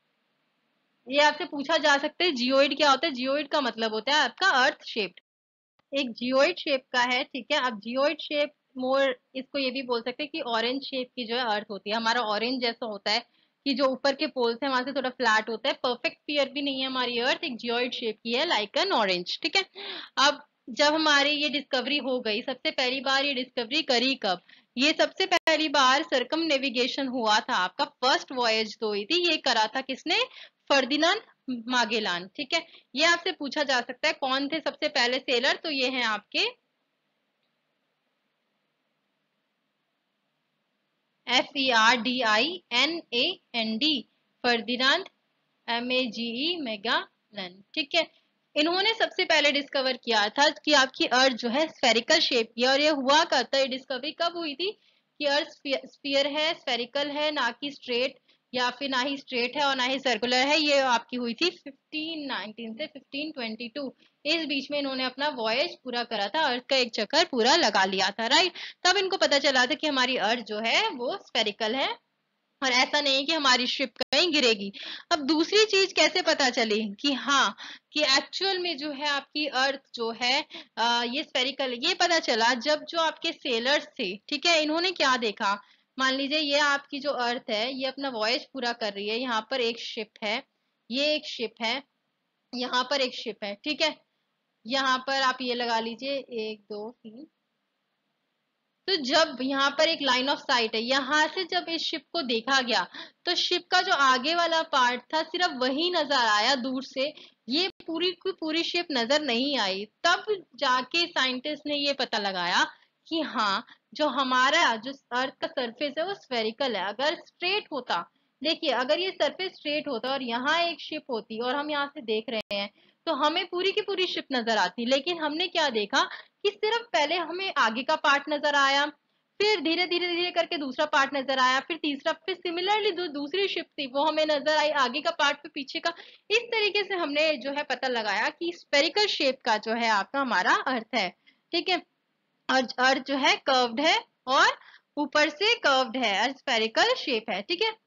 ये आपसे पूछा जा सकता है जियोइड क्या होता है, जियोइड का मतलब होता है आपका अर्थ शेप्ड। एक जियोइड शेप का है, ठीक है। अब जियोइड शेप मोर इसको ये भी बोल सकते हैं कि ऑरेंज शेप की जो है अर्थ होती है, हमारा ऑरेंज जैसा होता है कि जो ऊपर के पोल्स है वहां से थोड़ा फ्लैट होता है, परफेक्ट स्फीयर भी नहीं है हमारी अर्थ, एक जियोइड शेप की है, लाइक एन ऑरेंज, ठीक है। अब जब हमारी ये डिस्कवरी हो गई, सबसे पहली बार ये डिस्कवरी करी कब, ये सबसे पहली बार सरकम नेविगेशन हुआ था आपका, फर्स्ट वॉयज तो हुई थी, ये करा था किसने, फर्दिनांद मागेलान, ठीक है। ये आपसे पूछा जा सकता है कौन थे सबसे पहले सेलर, तो ये हैं आपके F E R D I N A N D, Ferdinand, M A G E Magellan, ठीक है। इन्होंने सबसे पहले डिस्कवर किया था कि आपकी अर्थ जो है स्फेरिकल शेप की है, और ये हुआ करता है, डिस्कवरी कब हुई थी कि अर्थ स्फीयर है, स्फेरिकल है, ना कि स्ट्रेट, या फिर ना ही स्ट्रेट है और ना ही सर्कुलर है। ये आपकी हुई थी फिफ्टीन नाइनटीन से फिफ्टीन ट्वेंटी टू, इस बीच में इन्होंने अपना वॉयज पूरा करा था, अर्थ का एक चक्कर पूरा लगा लिया था, राइट। तब इनको पता चला था कि हमारी अर्थ जो है वो स्फेरिकल है, और ऐसा नहीं कि हमारी शिप कहीं गिरेगी। अब दूसरी चीज कैसे पता चली कि हाँ कि एक्चुअल में जो है आपकी अर्थ जो है आ, ये स्फेरिकल, ये पता चला जब जो आपके सेलर्स थे, ठीक है, इन्होंने क्या देखा, मान लीजिए ये आपकी जो अर्थ है ये अपना वॉयज पूरा कर रही है, यहाँ पर एक शिप है, ये एक शिप है, यहाँ पर एक शिप है, ठीक है, यहाँ पर आप ये लगा लीजिए एक दो तीन। तो जब यहाँ पर एक लाइन ऑफ साइट है, यहाँ से जब इस शिप को देखा गया तो शिप का जो आगे वाला पार्ट था सिर्फ वही नजर आया दूर से, ये पूरी की पूरी शिप नजर नहीं आई। तब जाके साइंटिस्ट ने ये पता लगाया कि हाँ जो हमारा जो अर्थ का सरफेस है वो स्फेरिकल है। अगर स्ट्रेट होता, देखिए अगर ये सरफेस स्ट्रेट होता और यहाँ एक शिप होती और हम यहाँ से देख रहे हैं तो हमें पूरी की पूरी शिप नजर आती, लेकिन हमने क्या देखा कि सिर्फ पहले हमें आगे का पार्ट नजर आया, फिर धीरे धीरे धीरे करके दूसरा पार्ट नजर आया, फिर तीसरा, फिर सिमिलरली जो दूसरी शिप थी वो हमें नजर आई, आगे का पार्ट फिर पीछे का। इस तरीके से हमने जो है पता लगाया कि स्फेरिकल शेप का जो है आपका हमारा अर्थ है, ठीक है। और अर्थ जो है कर्व्ड है और ऊपर से कर्व्ड है, अर्थ स्फेरिकल शेप है, ठीक है।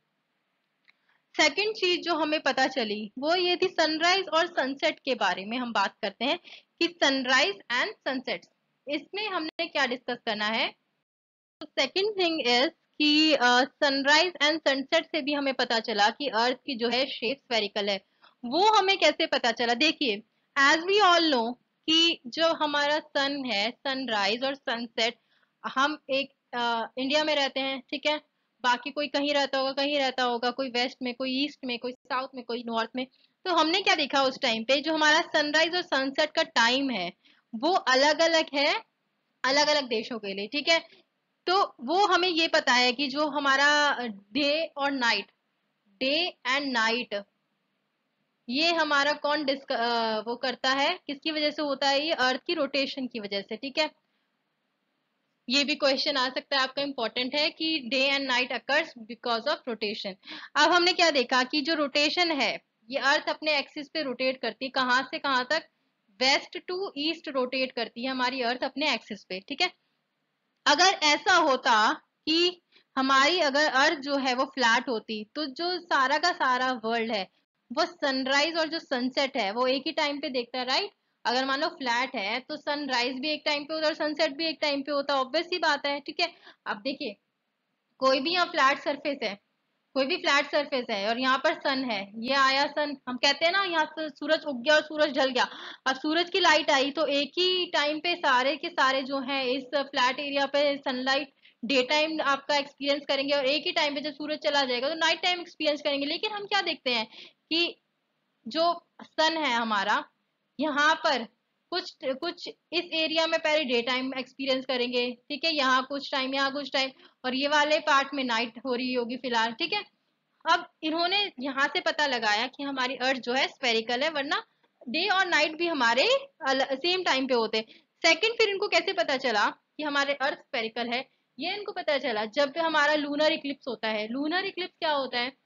सेकंड चीज जो हमें पता चली वो ये थी सनराइज और सनसेट के बारे में हम बात करते हैं कि सनराइज एंड सनसेट, इसमें हमने क्या डिस्कस करना है। तो सेकंड थिंग इज कि सनराइज एंड सनसेट से भी हमें पता चला कि अर्थ की जो है शेप स्फेरिकल है। वो हमें कैसे पता चला, देखिए एज वी ऑल नो कि जो हमारा सन है, सनराइज और सनसेट, हम एक uh, इंडिया में रहते हैं, ठीक है, बाकी कोई कहीं रहता होगा, कहीं रहता होगा, कोई वेस्ट में, कोई ईस्ट में, कोई साउथ में, कोई नॉर्थ में। तो हमने क्या देखा उस टाइम पे, जो हमारा सनराइज और सनसेट का टाइम है वो अलग अलग है, अलग अलग देशों के लिए, ठीक है। तो वो हमें ये पता है कि जो हमारा डे और नाइट, डे एंड नाइट, ये हमारा कौन डिस्क अ, वो करता है, किसकी वजह से होता है, ये अर्थ की रोटेशन की वजह से, ठीक है। ये भी क्वेश्चन आ सकता है आपका, इंपॉर्टेंट है कि day and night occurs because of rotation. अब हमने क्या देखा कि जो रोटेशन है, ये अर्थ अपने एक्सिस पे रोटेट करती है, कहाँ से कहाँ तक, वेस्ट टू ईस्ट रोटेट करती है हमारी अर्थ अपने एक्सिस पे, ठीक है। अगर ऐसा होता कि हमारी अगर अर्थ जो है वो फ्लैट होती, तो जो सारा का सारा वर्ल्ड है वो सनराइज और जो सनसेट है वो एक ही टाइम पे देखता है, राइट। अगर मान लो फ्लैट है तो सनराइज भी एक टाइम पे होता और सनसेट भी एक टाइम पे होता, ऑब्वियस सी बात है, ठीक है। अब देखिए कोई भी यहाँ फ्लैट सरफेस है, कोई भी फ्लैट सरफेस है और यहाँ पर सन है, ये आया सन, हम कहते हैं ना यहाँ से सूरज उग गया और सूरज ढल गया। अब सूरज की लाइट आई तो एक ही टाइम पे सारे के सारे जो है इस फ्लैट एरिया पे सनलाइट डे टाइम आपका एक्सपीरियंस करेंगे, और एक ही टाइम पे जब सूरज चला जाएगा तो नाइट टाइम एक्सपीरियंस करेंगे। लेकिन हम क्या देखते हैं कि जो सन है हमारा, यहाँ पर कुछ कुछ इस एरिया में पहले डे टाइम एक्सपीरियंस करेंगे, ठीक है, यहाँ कुछ टाइम, यहाँ कुछ टाइम, और ये वाले पार्ट में नाइट हो रही होगी फिलहाल, ठीक है। अब इन्होंने यहाँ से पता लगाया कि हमारी अर्थ जो है स्फेरिकल है, वरना डे और नाइट भी हमारे सेम टाइम पे होते। सेकंड, फिर इनको कैसे पता चला कि हमारे अर्थ स्फेरिकल है, ये इनको पता चला जब हमारा लूनर इक्लिप्स होता है। लूनर इक्लिप्स क्या होता है,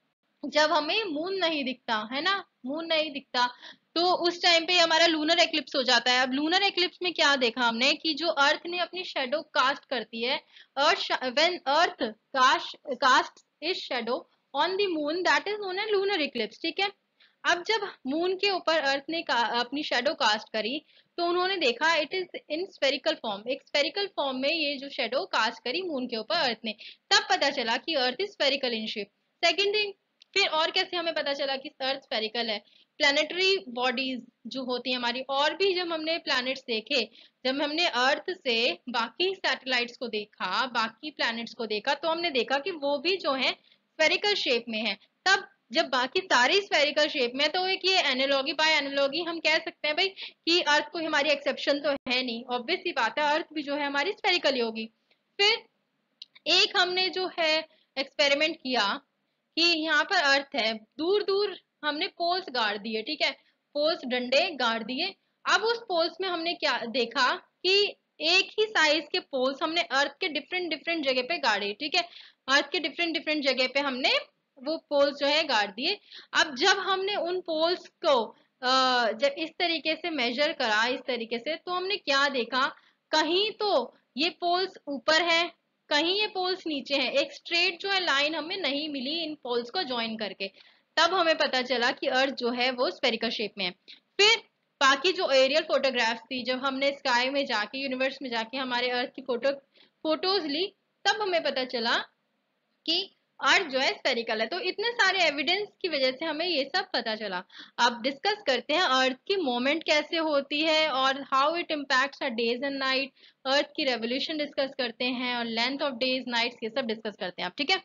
जब हमें मून नहीं दिखता है ना, मून नहीं दिखता, तो उस टाइम पे हमारा लूनर एक्लिप्स हो जाता है। अब लूनर एक्लिप्स में क्या देखा हमने कि जो अर्थ ने अपनी शेडो कास्ट करती है, earth when earth cast cast is shadow on the moon, that is known as lunar eclipse, ठीक है। अब जब मून के ऊपर अर्थ ने का, अपनी शेडो कास्ट करी, तो उन्होंने देखा it is in spherical form, एक स्फेरिकल फॉर्म में ये जो शेडो कास्ट करी मून के ऊपर अर्थ ने, तब पता चला कि earth is spherical in shape. Second thing, फिर और कैसे हमें पता चला कि अर्थ स्फेरिकल है, प्लानिटरी बॉडीज जो होती है हमारी, और भी जब हमने प्लैनेट्स देखे, जब हमने अर्थ से बाकी सैटेलाइट्स को देखा, बाकी प्लैनेट्स को देखा, तो हमने देखा कि वो भी जो है स्फेरिकल शेप में है। तब जब बाकी सारी स्फेरिकल शेप में, तो एक ये एनालॉगी बाय एनालॉगी हम कह सकते हैं भाई कि अर्थ कोई हमारी एक्सेप्शन तो है नहीं, ऑब्वियस सी बात है, अर्थ भी जो है हमारी स्फेरिकल ही होगी। फिर एक हमने जो है एक्सपेरिमेंट किया कि यहाँ पर अर्थ है, दूर दूर हमने पोल्स गाड़ दिए, ठीक है, पोल्स डंडे गाड़ दिए। अब उस पोल्स में हमने क्या देखा कि एक ही साइज के पोल्स हमने अर्थ के डिफरेंट डिफरेंट जगह पे गाड़े, ठीक है, अर्थ के डिफरेंट डिफरेंट जगह पे हमने वो पोल्स जो है गाड़ दिए। अब जब हमने उन पोल्स को अ, जब इस तरीके से मेजर करा, इस तरीके से, तो हमने क्या देखा, कहीं तो ये पोल्स ऊपर है, कहीं ये पोल्स नीचे हैं, एक स्ट्रेट जो है लाइन हमें नहीं मिली इन पोल्स को ज्वाइन करके। तब हमें पता चला कि अर्थ जो है वो स्फेरिकल शेप में है। फिर बाकी जो एरियल फोटोग्राफ्स थी, जब हमने स्काई में जाके, यूनिवर्स में जाके हमारे अर्थ की फोटो फोटोज ली, तब हमें पता चला कि अर्थ जो है स्फेरिकल है। तो इतने सारे एविडेंस की वजह से हमें ये सब पता चला। अब डिस्कस करते हैं अर्थ की मूवमेंट कैसे होती है और how it impacts our days and night. Earth की रेवोल्यूशन डिस्कस करते हैं और लेंथ ऑफ डेज नाइट्स ये सब डिस्कस करते हैं आप, ठीक है।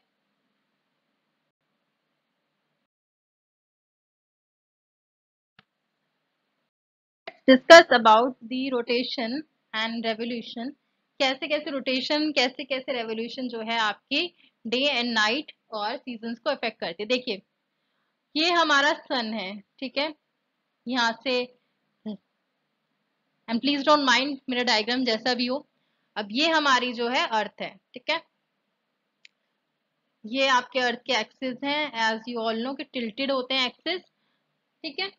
Discuss about the rotation and revolution, कैसे कैसे रोटेशन, कैसे कैसे रेवोल्यूशन जो है आपकी डे एंड नाइट और सीजन्स को अफेक्ट करती है। देखिए ये हमारा सन है, ठीक है, यहाँ से, एंड प्लीज डोंट माइंड मेरा डायग्राम जैसा भी हो। अब ये हमारी जो है अर्थ है, ठीक है, ये आपके अर्थ के एक्सिस हैं, एज यू ऑल नो कि टिल्टेड होते हैं एक्सिस, ठीक है,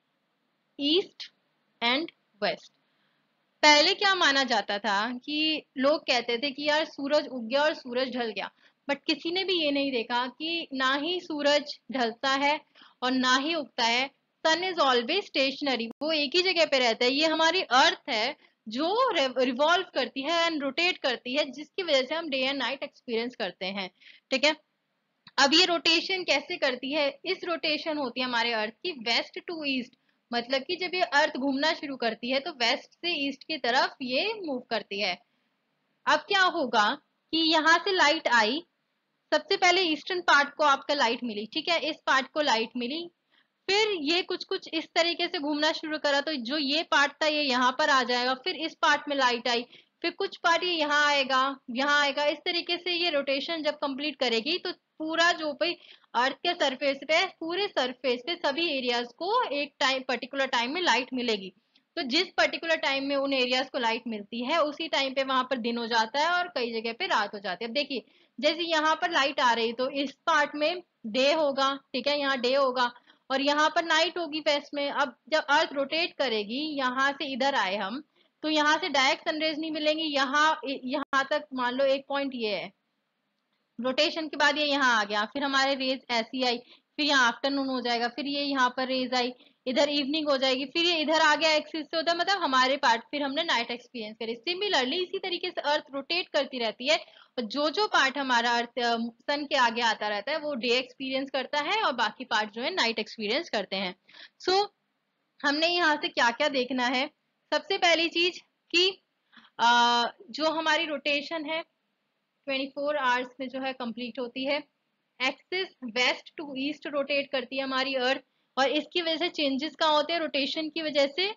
ईस्ट एंड वेस्ट। पहले क्या माना जाता था कि लोग कहते थे कि यार सूरज उग गया और सूरज ढल गया, बट किसी ने भी ये नहीं देखा कि ना ही सूरज ढलता है और ना ही उगता है। सन इज ऑलवेज स्टेशनरी, वो एक ही जगह पे रहता है। ये हमारी अर्थ है जो रिवॉल्व करती है एंड रोटेट करती है, जिसकी वजह से हम डे एंड नाइट एक्सपीरियंस करते हैं, ठीक है। अब ये रोटेशन कैसे करती है, इस रोटेशन होती है हमारे अर्थ की वेस्ट टू ईस्ट, मतलब कि जब ये अर्थ घूमना शुरू करती है तो वेस्ट से ईस्ट की तरफ ये मूव करती है। अब क्या होगा कि यहाँ से लाइट आई, सबसे पहले ईस्टर्न पार्ट को आपका लाइट मिली, ठीक है, इस पार्ट को लाइट मिली, फिर ये कुछ कुछ इस तरीके से घूमना शुरू करा, तो जो ये पार्ट था ये यहाँ पर आ जाएगा, फिर इस पार्ट में लाइट आई, फिर कुछ पार्ट ये यहाँ आएगा, यहाँ आएगा, इस तरीके से ये रोटेशन जब कंप्लीट करेगी तो पूरा जो भाई अर्थ के सरफेस पे, पूरे सरफेस पे सभी एरियाज को एक टाइम पर्टिकुलर टाइम में लाइट मिलेगी। तो जिस पर्टिकुलर टाइम में उन एरियाज को लाइट मिलती है उसी टाइम पे वहां पर दिन हो जाता है और कई जगह पे रात हो जाती है। अब देखिए जैसे यहाँ पर लाइट आ रही तो इस पार्ट में डे होगा, ठीक है, यहाँ डे होगा और यहाँ पर नाइट होगी वेस्ट में। अब जब अर्थ रोटेट करेगी यहाँ से इधर आए हम, तो यहाँ से डायरेक्ट सनरेज नहीं मिलेंगी, यहाँ यहाँ तक मान लो एक पॉइंट ये है, रोटेशन के बाद ये यहाँ आ गया, फिर हमारे रेज ऐसी आई, फिर यहाँ आफ्टरनून हो जाएगा, फिर ये यहाँ पर रेज आई, इधर इवनिंग हो जाएगी, फिर ये इधर आ गया एक्सिस से उधर, मतलब हमारे पार्ट फिर हमने नाइट एक्सपीरियंस करी। सिमिलरली इसी तरीके से अर्थ रोटेट करती रहती है और जो जो पार्ट हमारा अर्थ सन के आगे आता रहता है वो डे एक्सपीरियंस करता है और बाकी पार्ट जो है नाइट एक्सपीरियंस करते हैं। सो so, हमने यहाँ से क्या क्या देखना है, सबसे पहली चीज कि आ, जो हमारी रोटेशन है ट्वेंटी फोर आवर्स में जो है कंप्लीट होती है। Axis west to east rotate करती है हमारी अर्थ और इसकी वजह से चेंजेस कहाँ होते हैं, रोटेशन की वजह से,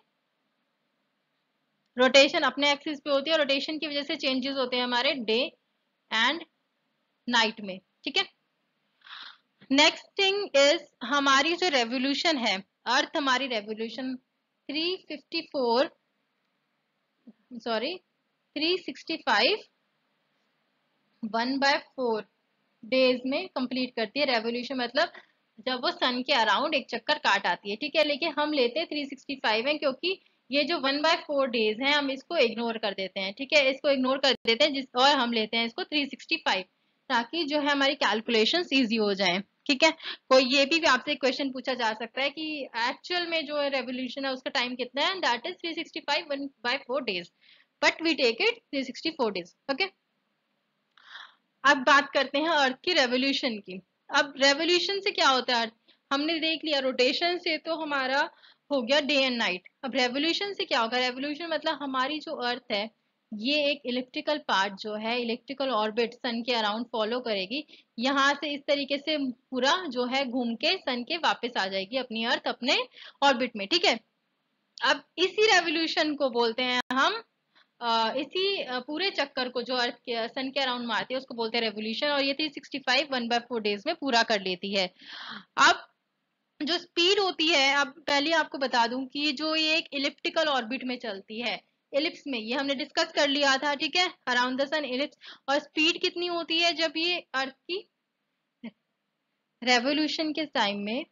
रोटेशन अपने एक्सिस पे होती है और रोटेशन की वजह से चेंजेस होते हैं हमारे डे एंड नाइट में, ठीक है। नेक्स्ट थिंग इज हमारी जो रेवोल्यूशन है, अर्थ हमारी revolution three fifty four sorry three sixty five one by four days में कंप्लीट करती है। रेवोल्यूशन मतलब जब वो सन के अराउंड एक चक्कर काट आती है, ठीक है, लेकिन हम लेते हैं थ्री सिक्सटी फाइव है क्योंकि ये जो वन बाय फोर डेज है हम इसको इग्नोर कर देते हैं, ठीक है, इसको इग्नोर कर देते हैं जिस और हम लेते हैं इसको थ्री सिक्सटी फाइव ताकि जो है हमारी कैलकुलेशन इजी हो जाए, ठीक है। कोई ये भी आपसे क्वेश्चन पूछा जा सकता है कि एक्चुअल में जो रेवोल्यूशन है उसका टाइम कितना है, that is three sixty five one by four days, but we take it three sixty four days, okay. अब बात करते हैं अर्थ की रेवोल्यूशन की। अब रेवोल्यूशन से क्या होता है अर्थ, हमने देख लिया रोटेशन से तो हमारा हो गया डे एंड नाइट। अब रेवोल्यूशन से क्या होगा, रेवोल्यूशन मतलब हमारी जो अर्थ है ये एक इलेक्ट्रिकल पार्ट जो है इलेक्ट्रिकल ऑर्बिट सन के अराउंड फॉलो करेगी, यहाँ से इस तरीके से पूरा जो है घूम के सन के वापस आ जाएगी अपनी अर्थ अपने ऑर्बिट में, ठीक है। अब इसी रेवोल्यूशन को बोलते हैं हम अ, इसी अ, पूरे चक्कर को जो अर्थ के सन के अराउंड मारती है उसको बोलते हैं रेवोल्यूशन और ये three sixty five one by four days में पूरा कर लेती है। अब जो स्पीड होती है, अब पहले आपको बता दूं कि जो ये एक इलिप्टिकल ऑर्बिट में चलती है, इलिप्स में, ये हमने डिस्कस कर लिया था, ठीक है, अराउंड द सन इलिप्स। और स्पीड कितनी होती है जब ये अर्थ की रेवोल्यूशन के टाइम में,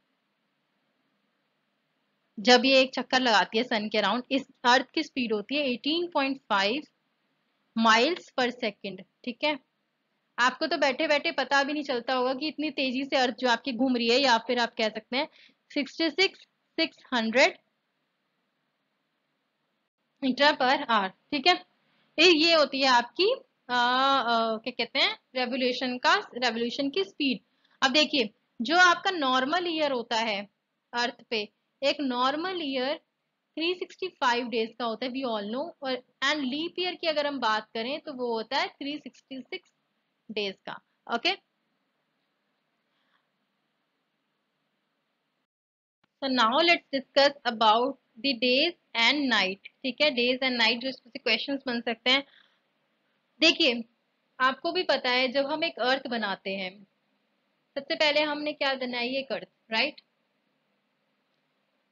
जब ये एक चक्कर लगाती है सन के अराउंड, इस अर्थ की स्पीड होती है एटीन पॉइंट फाइव माइल्स पर सेकेंड, ठीक है। आपको तो बैठे बैठे पता भी नहीं चलता होगा कि इतनी तेजी से अर्थ जो आपकी घूम रही है, या फिर आप कह सकते हैं sixty six six hundred metre per hour, ठीक है। ये ये होती है आपकी आ, आ, क्या कहते हैं रेवोल्यूशन का, रेवोल्यूशन की स्पीड। अब देखिए जो आपका नॉर्मल ईयर होता है अर्थ पे, एक normal year three sixty five days का होता है, वी ऑल नो, और एंड लीप ईयर की अगर हम बात करें तो वो होता है थ्री सिक्सटी सिक्स डेज का, okay. So now let's discuss about the days and night, ठीक है, डेज एंड नाइट जो इसमें से क्वेश्चंस बन सकते हैं। देखिए आपको भी पता है जब हम एक अर्थ बनाते हैं सबसे पहले हमने क्या बनाई, एक अर्थ, राइट।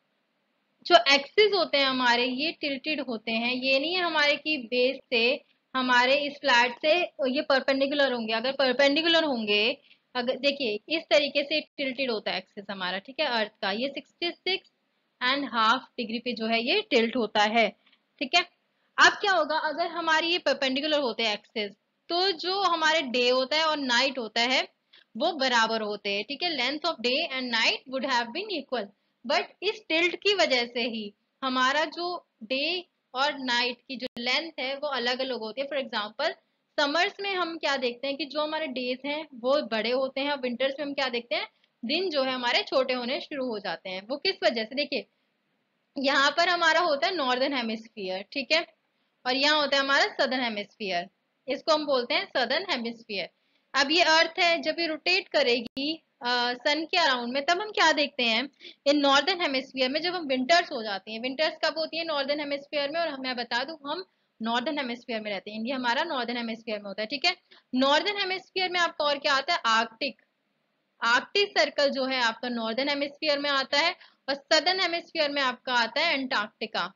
जो एक्सिस होते हैं हमारे ये टिल्टेड होते हैं, ये नहीं है हमारे की बेस से हमारे इस फ्लैट से ये परपेंडिकुलर होंगे। अगर परपेंडिकुलर होंगे, अगर देखिए इस तरीके से टिल्टेड होता है एक्सिस हमारा, ठीक है, अर्थ का, ये sixty six and half degree पे जो है ये टिल्ट होता है, ठीक है। अब क्या होगा, अगर हमारी ये परपेंडिकुलर होते हैं एक्सिस, तो जो हमारे डे होता है और नाइट होता है वो बराबर होते हैं, ठीक है। Length of day and night would have been equal, but इस टिल्ट की वजह से ही हमारा जो डे और नाइट की जो लेंथ है वो अलग अलग होती है। फॉर एग्जाम्पल समर्स में हम क्या देखते हैं कि जो हमारे डेज हैं वो बड़े होते हैं, विंटर्स में हम क्या देखते हैं, दिन जो है हमारे छोटे होने शुरू हो जाते हैं। वो किस वजह से, देखिए यहाँ पर हमारा होता है नॉर्दर्न हेमिस्फीयर, ठीक है, और यहाँ होता है हमारा सदर्न हेमिस्फीयर, इसको हम बोलते हैं सदर्न हेमिस्फीयर। अब ये अर्थ है जब ये रोटेट करेगी सन के अराउंड में, तब हम क्या देखते हैं, इन नॉर्दर्न हेमिस्फीयर में जब हम विंटर्स हो जाती हैं, विंटर्स कब होती है नॉर्दर्न हेमिस्फीयर में, और मैं बता दूं हम नॉर्दर्न हेमिस्फीयर में रहते हैं, इंडिया हमारा नॉर्दर्न हेमिस्फीयर में होता है, ठीक है। नॉर्दर्न हेमिस्फीयर में आपका और क्या आता है, आर्कटिक, आर्कटिक सर्कल जो है आपका नॉर्दर्न हेमिस्फीयर में आता है, और सदर्न हेमिस्फीयर में आपका आता है अंटार्कटिका,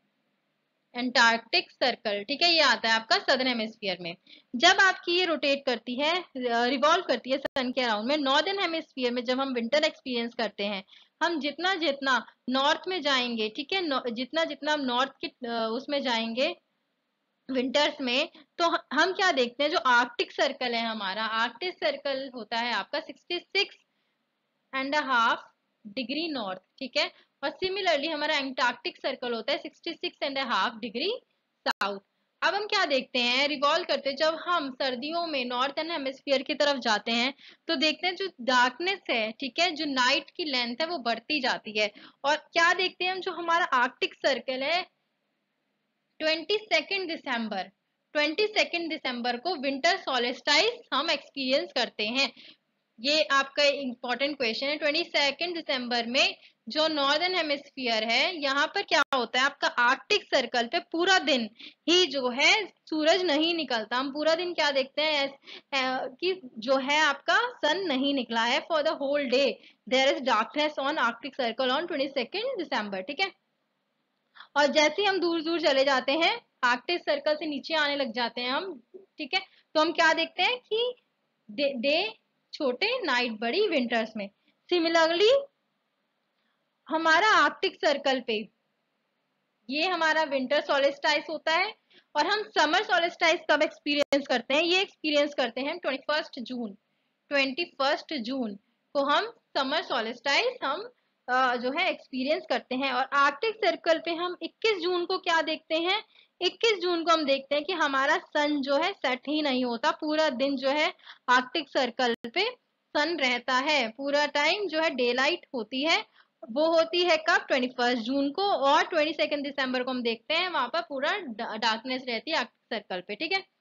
एंटार्क्टिक सर्कल, ठीक है, ये आता है आपका सदर्न हेमिस्फीयर में। जब आपकी ये रोटेट करती है, रिवॉल्व करती है सन के अराउंड में, नॉर्दर्न हेमिस्फीयर में जब हम विंटर एक्सपीरियंस करते हैं, हम जितना जितना नॉर्थ में जाएंगे, ठीक है, जितना जितना हम नॉर्थ की उसमें जाएंगे विंटर्स में, तो हम क्या देखते हैं, जो आर्कटिक सर्कल है हमारा, आर्कटिक सर्कल होता है आपका sixty six and half degree north, ठीक है, और सिमिलरली हमारा एंटार्क्टिक सर्कल होता है sixty six and half degree south. अब हम क्या देखते हैं, रिवॉल्व करते हैं, जब हम सर्दियों में नॉर्थर्न हेमिस्फीयर की तरफ जाते हैं तो देखते हैं जो डार्कनेस है, ठीक है, जो नाइट की लेंथ है वो बढ़ती जाती है, और क्या देखते हैं हम, जो हमारा आर्कटिक सर्कल है, ट्वेंटी सेकेंड दिसंबर ट्वेंटी सेकेंड दिसंबर को विंटर सोलिस्टाइस हम एक्सपीरियंस करते हैं। ये आपका इंपॉर्टेंट क्वेश्चन है। ट्वेंटी सेकेंड दिसंबर में जो नॉर्दर्न हेमिस्फीयर है, यहाँ पर क्या होता है, आपका आर्कटिक सर्कल पे पूरा दिन ही जो है सूरज नहीं निकलता, हम पूरा दिन क्या देखते हैं कि जो है आपका सन नहीं निकला है, for the whole day there is darkness on Arctic circle on twenty second दिसंबर, ठीक है। और जैसे ही हम दूर दूर चले जाते हैं, आर्कटिक सर्कल से नीचे आने लग जाते हैं हम, ठीक है, तो हम क्या देखते हैं कि डे, डे छोटे नाइट बड़ी विंटर्स में। सिमिलरली हमारा आर्कटिक सर्कल पे ये हमारा विंटर सोलिस्टाइस होता है, और हम समर सोलिस्टाइस कब एक्सपीरियंस करते हैं, ये एक्सपीरियंस करते हैं twenty first June twenty first June को हम समर सोलिस्टाइस हम आ, जो है एक्सपीरियंस करते हैं। और आर्कटिक सर्कल पे हम इक्कीस जून को क्या देखते हैं, इक्कीस जून को हम देखते हैं कि हमारा सन जो है सेट ही नहीं होता, पूरा दिन जो है आर्कटिक सर्कल पे सन रहता है, पूरा टाइम जो है डे लाइट होती है, वो होती है कब, ट्वेंटी फर्स्ट जून को, और ट्वेंटी सेकेंड दिसंबर को हम देखते हैं वहां पर पूरा डार्कनेस रहती है आर्कटिक सर्कल पे, ठीक है।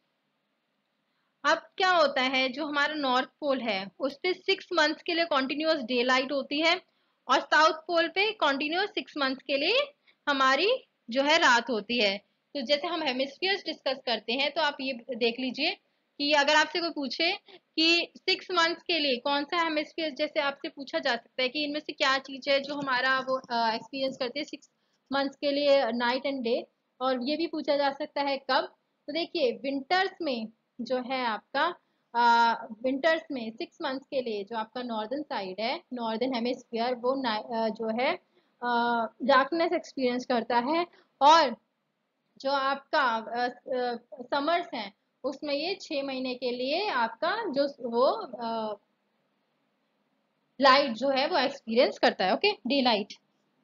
अब क्या होता है, जो हमारा नॉर्थ पोल है उस पे सिक्स मंथ्स के लिए कॉन्टिन्यूअस डे लाइट होती है, और साउथ पोल पे कॉन्टिन्यूअस सिक्स मंथ्स के लिए हमारी जो है रात होती है। तो जैसे हम हेमिस्फीयर्स डिस्कस करते हैं, तो आप ये देख लीजिए कि अगर आपसे कोई पूछे कि सिक्स मंथ्स के लिए कौन सा हेमिस्फीयर, जैसे आपसे पूछा जा सकता है कि इनमें से क्या चीज है जो हमारा वो एक्सपीरियंस करते हैं सिक्स मंथ्स के लिए नाइट एंड डे, और ये भी पूछा जा सकता है कब। तो देखिए विंटर्स में जो है आपका विंटर्स में सिक्स मंथ्स के लिए जो आपका नॉर्दर्न साइड है, नॉर्दर्न हेमिस्फीयर, वो uh, जो है डार्कनेस एक्सपीरियंस करता है, और जो आपका समर्स है उसमें ये छह महीने के लिए आपका जो वो लाइट जो है वो एक्सपीरियंस करता है, ओके, डे लाइट।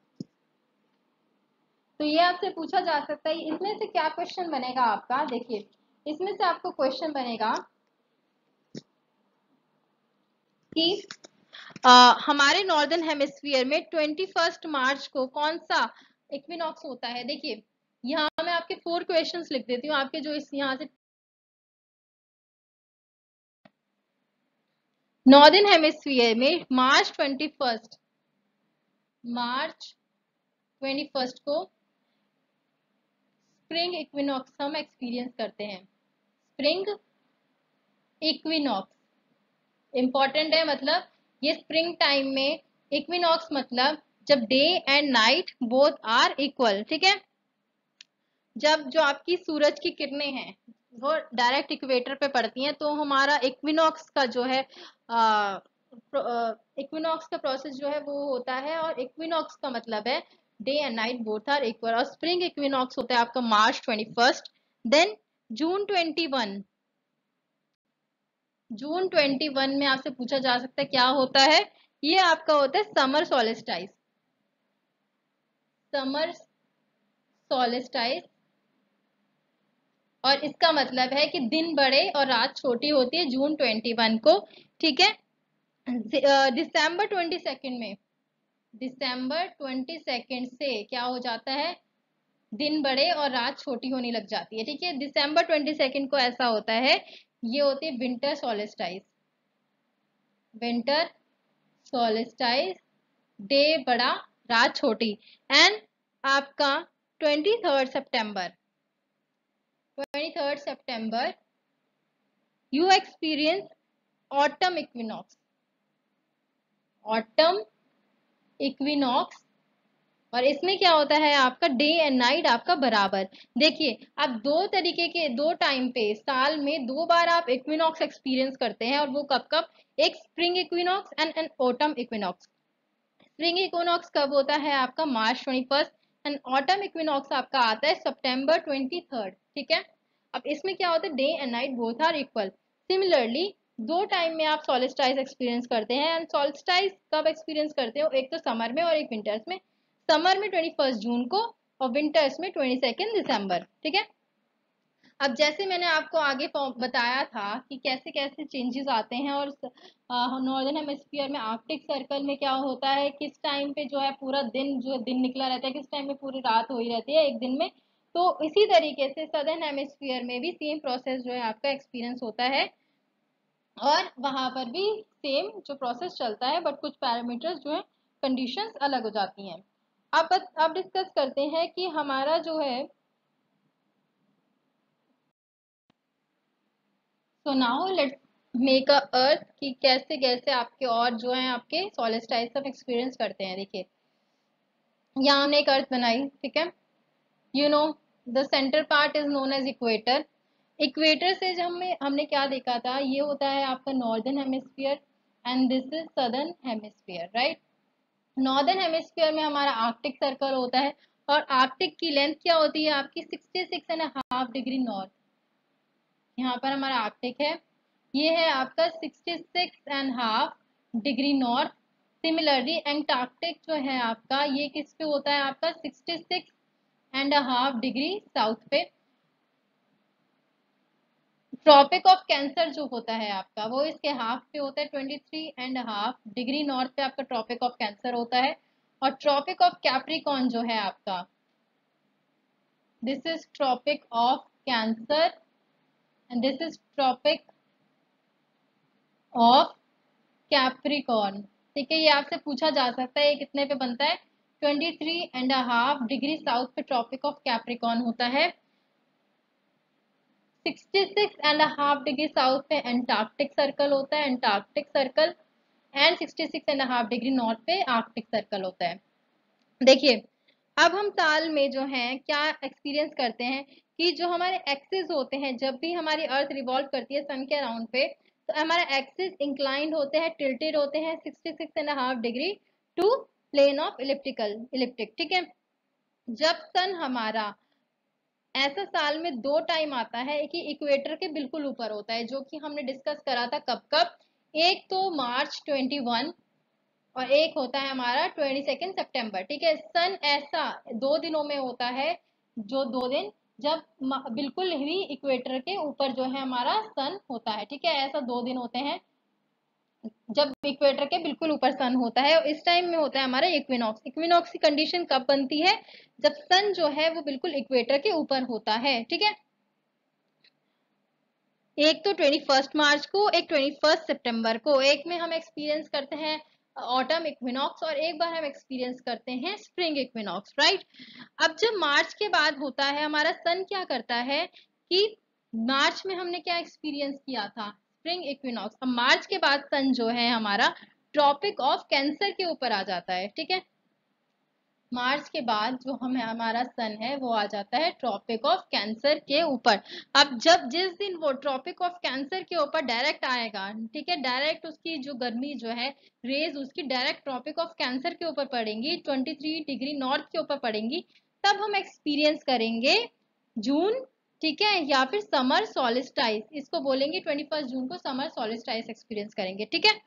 तो ये आपसे पूछा जा सकता है, इसमें से क्या क्वेश्चन बनेगा आपका, देखिए इसमें से आपको क्वेश्चन बनेगा कि आ, हमारे नॉर्दर्न हेमिस्फीयर में ट्वेंटी फर्स्ट मार्च को कौन सा इक्विनॉक्स होता है। देखिए यहाँ मैं आपके फोर क्वेश्चंस लिख देती हूँ, आपके जो इस यहाँ से नॉर्दर्न हेमिस्फीयर में March twenty first March twenty first को स्प्रिंग इक्विनॉक्स हम एक्सपीरियंस करते हैं। स्प्रिंग इक्विनॉक्स इंपॉर्टेंट है, मतलब ये स्प्रिंग टाइम में इक्विनॉक्स मतलब जब day and night both are equal, ठीक है, जब जो आपकी सूरज की किरणें हैं वो डायरेक्ट इक्वेटर पे पड़ती हैं, तो हमारा इक्विनॉक्स का जो है इक्विनॉक्स का प्रोसेस जो है वो होता है, और इक्विनॉक्स का मतलब है day and night both are equal. और स्प्रिंग इक्विनॉक्स होता है आपका March twenty first. Then June twenty one, June twenty one में आपसे पूछा जा सकता है क्या होता है, ये आपका होता है समर सोलिस्टाइस। समर सोलिस्टाइस, और इसका मतलब है कि दिन बड़े और रात छोटी होती है जून ट्वेंटी वन को, ठीक है। दिसंबर ट्वेंटी सेकेंड में, दिसंबर ट्वेंटी सेकेंड से क्या हो जाता है, दिन बड़े और रात छोटी होने लग जाती है, ठीक है। दिसंबर ट्वेंटी सेकेंड को ऐसा होता है, ये होती है winter solstice. Winter solstice, day बड़ा रात छोटी। एंड आपका ट्वेंटी थर्ड सितंबर, ट्वेंटी थर्ड सितंबर you experience autumn equinox. Autumn equinox, और इसमें क्या होता है आपका डे एंड नाइट आपका बराबर। देखिए आप दो तरीके के, दो टाइम पे साल में दो बार आप इक्विनॉक्स एक्सपीरियंस करते हैं, और वो कब कब, एक spring equinox and an autumn equinox. Spring equinox कब होता है आपका March twenty first, and autumn equinox आपका आता है सितंबर ट्वेंटी थर्ड, ठीक है। अब इसमें क्या होता है, day and night both are equal. Similarly दो टाइम में आप सॉलिस्टाइज एक्सपीरियंस करते हैं, एंड सॉलिस्टाइज कब एक्सपीरियंस करते हो, एक तो समर में और एक विंटर्स में। समर में ट्वेंटी फर्स्ट जून को, और विंटर्स में ट्वेंटी सेकेंड दिसंबर, ठीक है। अब जैसे मैंने आपको आगे बताया था कि कैसे कैसे चेंजेस आते हैं, और नॉर्दर्न हेमिस्फीयर में आर्कटिक सर्कल में क्या होता है, किस टाइम पे जो है पूरा दिन जो है दिन निकला रहता है, किस टाइम में पूरी रात हो ही रहती है एक दिन में। तो इसी तरीके से सदर्न हेमिस्फीयर में भी सेम प्रोसेस जो है आपका एक्सपीरियंस होता है, और वहां पर भी सेम जो प्रोसेस चलता है, बट कुछ पैरामीटर्स जो है कंडीशंस अलग हो जाती हैं। अब अब डिस्कस करते हैं कि हमारा जो है, so now let's make a earth कि कैसे कैसे आपके और जो है आपके सॉलिस्टाइज सब एक्सपीरियंस करते हैं। देखिए यहाँ हमने एक अर्थ बनाई, ठीक है। You know the centre part is known as equator. Equator से जब हमें हमने क्या देखा था, ये होता है आपका northern hemisphere, and this is southern hemisphere, right. Northern hemisphere में हमारा आर्कटिक सर्कल होता है, और आर्कटिक की लेंथ क्या होती है आपकी sixty six and half degree north. यहाँ पर हमारा आर्कटिक है, ये है आपका sixty six and half degree north. Similarly Antarctic जो है आपका, ये किस पे होता है आपका sixty six and half degree south पे। ट्रॉपिक ऑफ कैंसर जो होता है आपका, वो इसके हाफ पे होता है, twenty three and half degree north पे आपका ट्रॉपिक ऑफ कैंसर होता है। और ट्रॉपिक ऑफ कैप्रिकॉर्न जो है आपका, this is tropic of cancer, and this is tropic of capricorn, ठीक है। ये आपसे पूछा जा सकता है ये कितने पे बनता है, twenty three and half degree south पे ट्रॉपिक ऑफ कैप्रिकॉर्न होता है। Sixty six and half degree south पे एंटार्क्टिक सर्कल होता है, Antarctic circle. And sixty six and half degree north पे आर्कटिक सर्कल होता है। देखिए अब हम साल में जो है क्या एक्सपीरियंस करते हैं, कि जो हमारे एक्सिस होते हैं, जब भी हमारी अर्थ रिवॉल्व करती है सन के अराउंड पे, तो हमारा एक्सिस इंक्लाइंड होते हैं, टिल्टेड होते हैं sixty six and half degree to plane of elliptical ecliptic, ठीक है। जब सन हमारा, ऐसा साल में दो टाइम आता है कि इक्वेटर के बिल्कुल ऊपर होता है, जो कि हमने डिस्कस करा था कब कब, एक तो मार्च ट्वेंटी वन, और एक होता है हमारा ट्वेंटी सेकेंड सितंबर, ठीक है। सन ऐसा दो दिनों में होता है, जो दो दिन जब म- बिल्कुल ही इक्वेटर के ऊपर जो है हमारा सन होता है, ठीक है। ऐसा दो दिन होते हैं जब इक्वेटर के बिल्कुल ऊपर सन होता है, और इस टाइम में होता है हमारा इक्विनॉक्स। इक्विनॉक्स की कंडीशन कब बनती है, जब सन जो है वो बिल्कुल इक्वेटर के ऊपर होता है, ठीक है। एक तो ट्वेंटी फर्स्ट मार्च को, एक ट्वेंटी फर्स्ट सितंबर को, एक में हम एक्सपीरियंस करते हैं ऑटम इक्विनॉक्स, और एक बार हम एक्सपीरियंस करते हैं स्प्रिंग इक्विनॉक्स, राइट। अब जब मार्च के बाद होता है हमारा सन क्या करता है, कि मार्च में हमने क्या एक्सपीरियंस किया था, स्प्रिंग इक्विनॉक्स। अब मार्च के बाद सन जो है हमारा ट्रॉपिक ऑफ कैंसर के ऊपर आ जाता है, ठीक है। मार्च के बाद जो हम हमारा सन है वो आ जाता है ट्रॉपिक ऑफ कैंसर के ऊपर। अब जब जिस दिन वो ट्रॉपिक ऑफ कैंसर के ऊपर डायरेक्ट आएगा, ठीक है, डायरेक्ट उसकी जो गर्मी जो है, रेज उसकी डायरेक्ट ट्रॉपिक ऑफ कैंसर के ऊपर पड़ेंगी, ट्वेंटी थ्री डिग्री नॉर्थ के ऊपर पड़ेंगी, तब हम एक्सपीरियंस करेंगे जून, ठीक है, या फिर समर सॉलिस्टाइस, इसको बोलेंगे ट्वेंटी फर्स्ट जून को समर सॉलिस्टाइस एक्सपीरियंस करेंगे, ठीक है।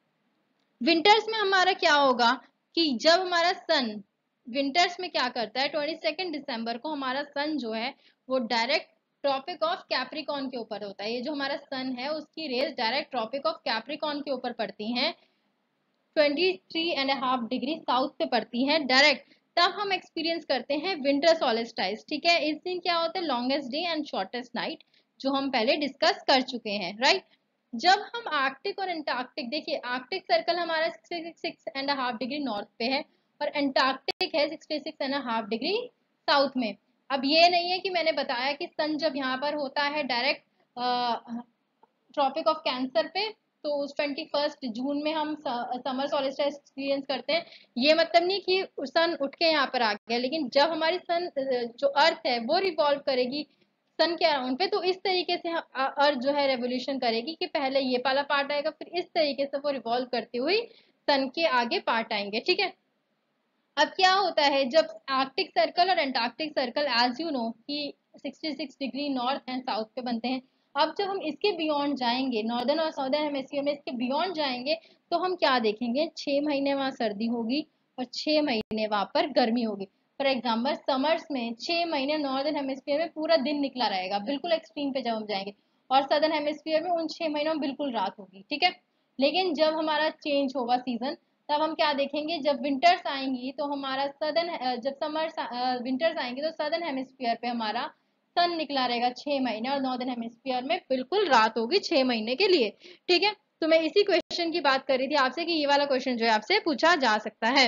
विंटर्स में हमारा क्या होगा कि जब हमारा सन, विंटर्स में क्या करता है, ट्वेंटी सेकेंड दिसंबर को हमारा सन जो है वो डायरेक्ट ट्रॉपिक ऑफ कैप्रिकॉन के ऊपर होता है। ये जो हमारा सन है उसकी rays direct tropic of capricorn के ऊपर पड़ती हैं, twenty three and half degree south पे पड़ती हैं डायरेक्ट। तब हम एक्सपीरियंस करते हैं विंटर सॉलिस्टाइस, ठीक है। इस दिन क्या होता है, longest day and shortest night, जो हम पहले डिस्कस कर चुके हैं, राइट। जब हम आर्कटिक और एंटार्क्टिक, देखिए आर्कटिक सर्कल हमारा sixty six and half degree north पे है और एंटार्क्टिक है sixty six and half degree south में। अब ये नहीं है कि मैंने बताया कि सन जब यहाँ पर होता है डायरेक्ट ट्रॉपिक ऑफ कैंसर पे, तो उस ट्वेंटी फर्स्ट जून में हम समर सॉलिस्टाइस एक्सपीरियंस करते हैं, ये मतलब नहीं कि सन उठ के यहाँ पर आ गया, लेकिन जब हमारी सन जो अर्थ है वो रिवॉल्व करेगी सन के अराउंड पे, तो इस तरीके से अर्थ जो है रेवोल्यूशन करेगी कि पहले ये वाला पार्ट आएगा, फिर इस तरीके से वो रिवॉल्व करती हुई सन के आगे पार्ट आएंगे, ठीक है। अब क्या होता है जब आर्कटिक सर्कल और Antarctic circle, as you know कि sixty six degree north and south पे बनते हैं, अब जब हम इसके बियॉन्ड जाएंगे, नॉर्दर्न और साउदर्न हेमिस्फीयर में इसके बियॉन्ड जाएंगे, तो हम क्या देखेंगे, छह महीने वहां सर्दी होगी और छह महीने वहां पर गर्मी होगी। फॉर एग्जाम्पल समर्स में छह महीने नॉर्दर्न हेमिस्फीयर में पूरा दिन निकला रहेगा, बिल्कुल एक्सट्रीम पे जब हम जाएंगे, और सदर्न हेमिस्फीयर में उन छह महीनों में बिल्कुल रात होगी, ठीक है। लेकिन जब हमारा चेंज होगा सीजन, तब हम क्या देखेंगे, जब विंटर्स आएंगी तो हमारा सदर्न, जब समर विंटर्स आएंगे तो सदर्न हेमिस्फीयर पे हमारा सन निकला रहेगा छह महीने, और नॉर्दर्न हेमिस्फीयर में बिल्कुल रात होगी छह महीने के लिए, ठीक है। तो मैं इसी क्वेश्चन की बात कर रही थी आपसे कि ये वाला क्वेश्चन जो है आपसे पूछा जा सकता है।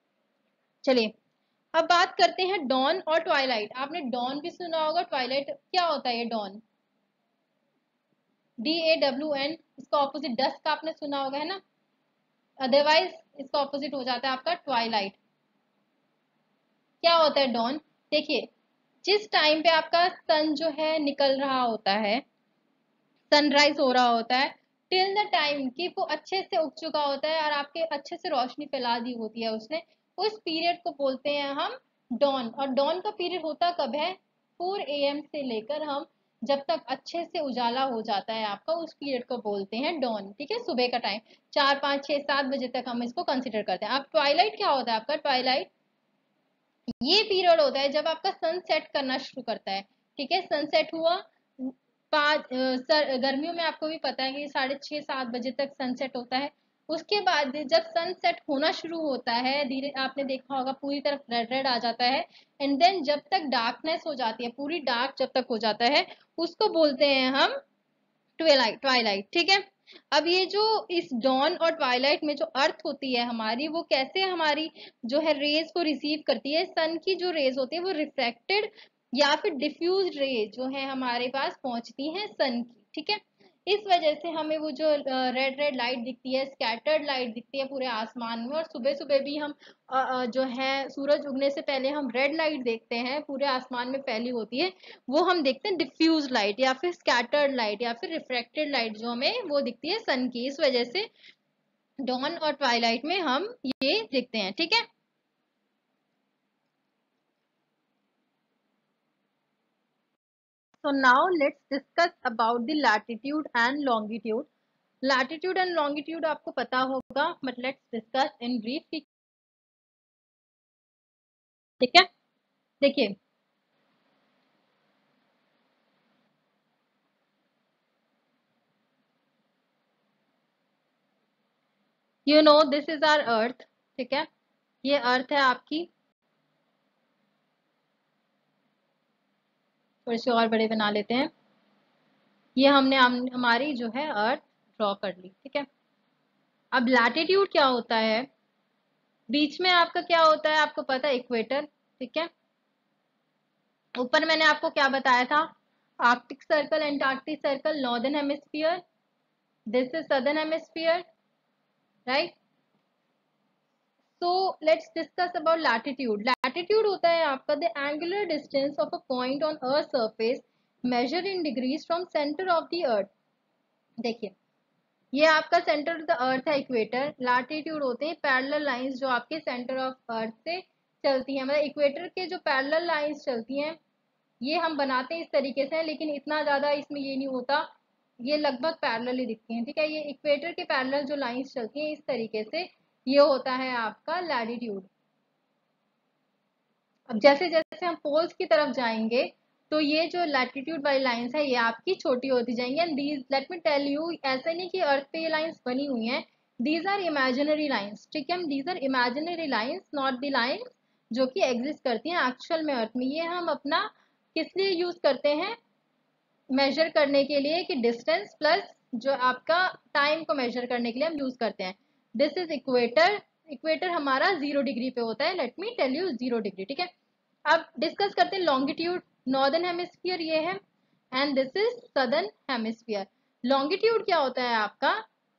चलिए अब बात करते हैं डॉन और ट्वाइलाइट। आपने डॉन भी सुना होगा, ट्वाइलाइट क्या होता है, ये dawn, D A W N, इसका ऑपोजिट डस्क का आपने सुना होगा, है ना। अदरवाइज इसका ऑपोजिट हो जाता है आपका ट्वाइलाइट। क्या होता है डॉन, देखिए जिस टाइम पे आपका सन जो है निकल रहा होता है, सनराइज हो रहा होता है, टिल द टाइम कि वो अच्छे से उग चुका होता है और आपके अच्छे से रोशनी फैला दी होती है उसने, उस पीरियड को बोलते हैं हम डॉन। और डॉन का पीरियड होता कब है, फोर ए एम से लेकर हम जब तक अच्छे से उजाला हो जाता है आपका, उस पीरियड को बोलते हैं डॉन, ठीक है, सुबह का टाइम, चार पाँच छह सात बजे तक हम इसको कंसिडर करते हैं। अब ट्वाइलाइट क्या होता है आपका, ट्वाइलाइट ये पीरियड होता है जब आपका सन सेट करना शुरू करता है, ठीक है, सनसेट हुआ पाँच अ, सर गर्मियों में आपको भी पता है कि साढ़े छः सात बजे तक सनसेट होता है। उसके बाद जब सनसेट होना शुरू होता है, धीरे आपने देखा होगा पूरी तरफ रेड रेड आ जाता है, एंड देन जब तक डार्कनेस हो जाती है, पूरी डार्क जब तक हो जाता है, उसको बोलते हैं हम ट्वेलाइट, ट्वाइलाइट, ठीक है। अब ये जो इस डॉन और ट्वाइलाइट में जो अर्थ होती है हमारी, वो कैसे हमारी जो है रेज को रिसीव करती है, सन की जो रेज होती है वो रिफ्लेक्टेड या फिर डिफ्यूज रेज जो है हमारे पास पहुंचती हैं सन की, ठीक है। इस वजह से हमें वो जो रेड रेड लाइट दिखती है, स्कैटर्ड लाइट दिखती है पूरे आसमान में, और सुबह सुबह भी हम अ, अ, जो है सूरज उगने से पहले हम रेड लाइट देखते हैं पूरे आसमान में फैली होती है, वो हम देखते हैं डिफ्यूज लाइट या फिर स्कैटर्ड लाइट या फिर रिफ्रैक्टेड लाइट जो हमें वो दिखती है सन की। इस वजह से डॉन और ट्वाइलाइट में हम ये देखते हैं, ठीक है। So now let's discuss about the latitude and longitude. Latitude and longitude आपको पता होगा, but let's discuss in brief, ठीक है। देखिए you know this is our earth, ठीक है, ये अर्थ है आपकी, थोड़ी सी और बड़े बना लेते हैं, ये हमने हम, हमारी जो है अर्थ ड्रॉ कर ली, ठीक है। अब लैटिट्यूड क्या होता है, बीच में आपका क्या होता है आपको पता है, इक्वेटर, ठीक है। ऊपर मैंने आपको क्या बताया था, Arctic circle, Antarctic circle, northern hemisphere, this is southern hemisphere, right. So let's discuss about latitude. Latitude होता है आपका the angular distance of a point on earth surface measure in degrees from centre of the earth. देखिए ये आपका centre of the अर्थ है equator. Latitude होते हैं parallel lines जो आपके सेंटर ऑफ अर्थ से चलती हैं, मतलब इक्वेटर के जो पैरेलल लाइंस चलती हैं ये हम बनाते हैं इस तरीके से, लेकिन इतना ज्यादा इसमें ये नहीं होता, ये लगभग पैरेलल ही दिखती हैं, ठीक है। ये इक्वेटर के पैरेलल जो लाइंस चलती हैं इस तरीके से, ये होता है आपका लैटिट्यूड। अब जैसे जैसे हम पोल्स की तरफ जाएंगे तो ये जो लैटिट्यूड वाली लाइंस है ये आपकी छोटी होती जाएंगी। And these let me tell you, ऐसा नहीं कि अर्थ पे ये लाइंस बनी हुई हैं, दीज आर इमेजिनरी लाइंस, ठीक है। These are imaginary lines, not the lines जो कि एग्जिस्ट करती हैं एक्चुअल में अर्थ में। ये हम अपना किस लिए यूज करते हैं, मेजर करने के लिए कि डिस्टेंस प्लस जो आपका टाइम को मेजर करने के लिए हम यूज करते हैं। दिस इज इक्वेटर, इक्वेटर हमारा जीरो डिग्री पे होता है, let me tell you zero degree, ठीक है। अब डिस्कस करते हैं लॉन्गिट्यूड। नॉर्दर्न हेमिस्फीयर ये है and this is southern hemisphere. Longitude क्या होता है आपका,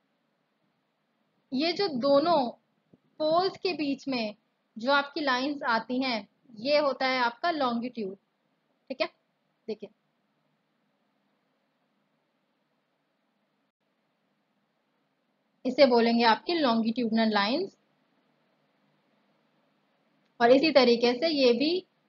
ये जो दोनों पोल्स के बीच में जो आपकी लाइंस आती हैं ये होता है आपका लॉन्गिट्यूड, ठीक है। देखिए इसे बोलेंगे आपकी लॉन्गिट्यूडनल लाइंस। और इसी तरीके से ये भी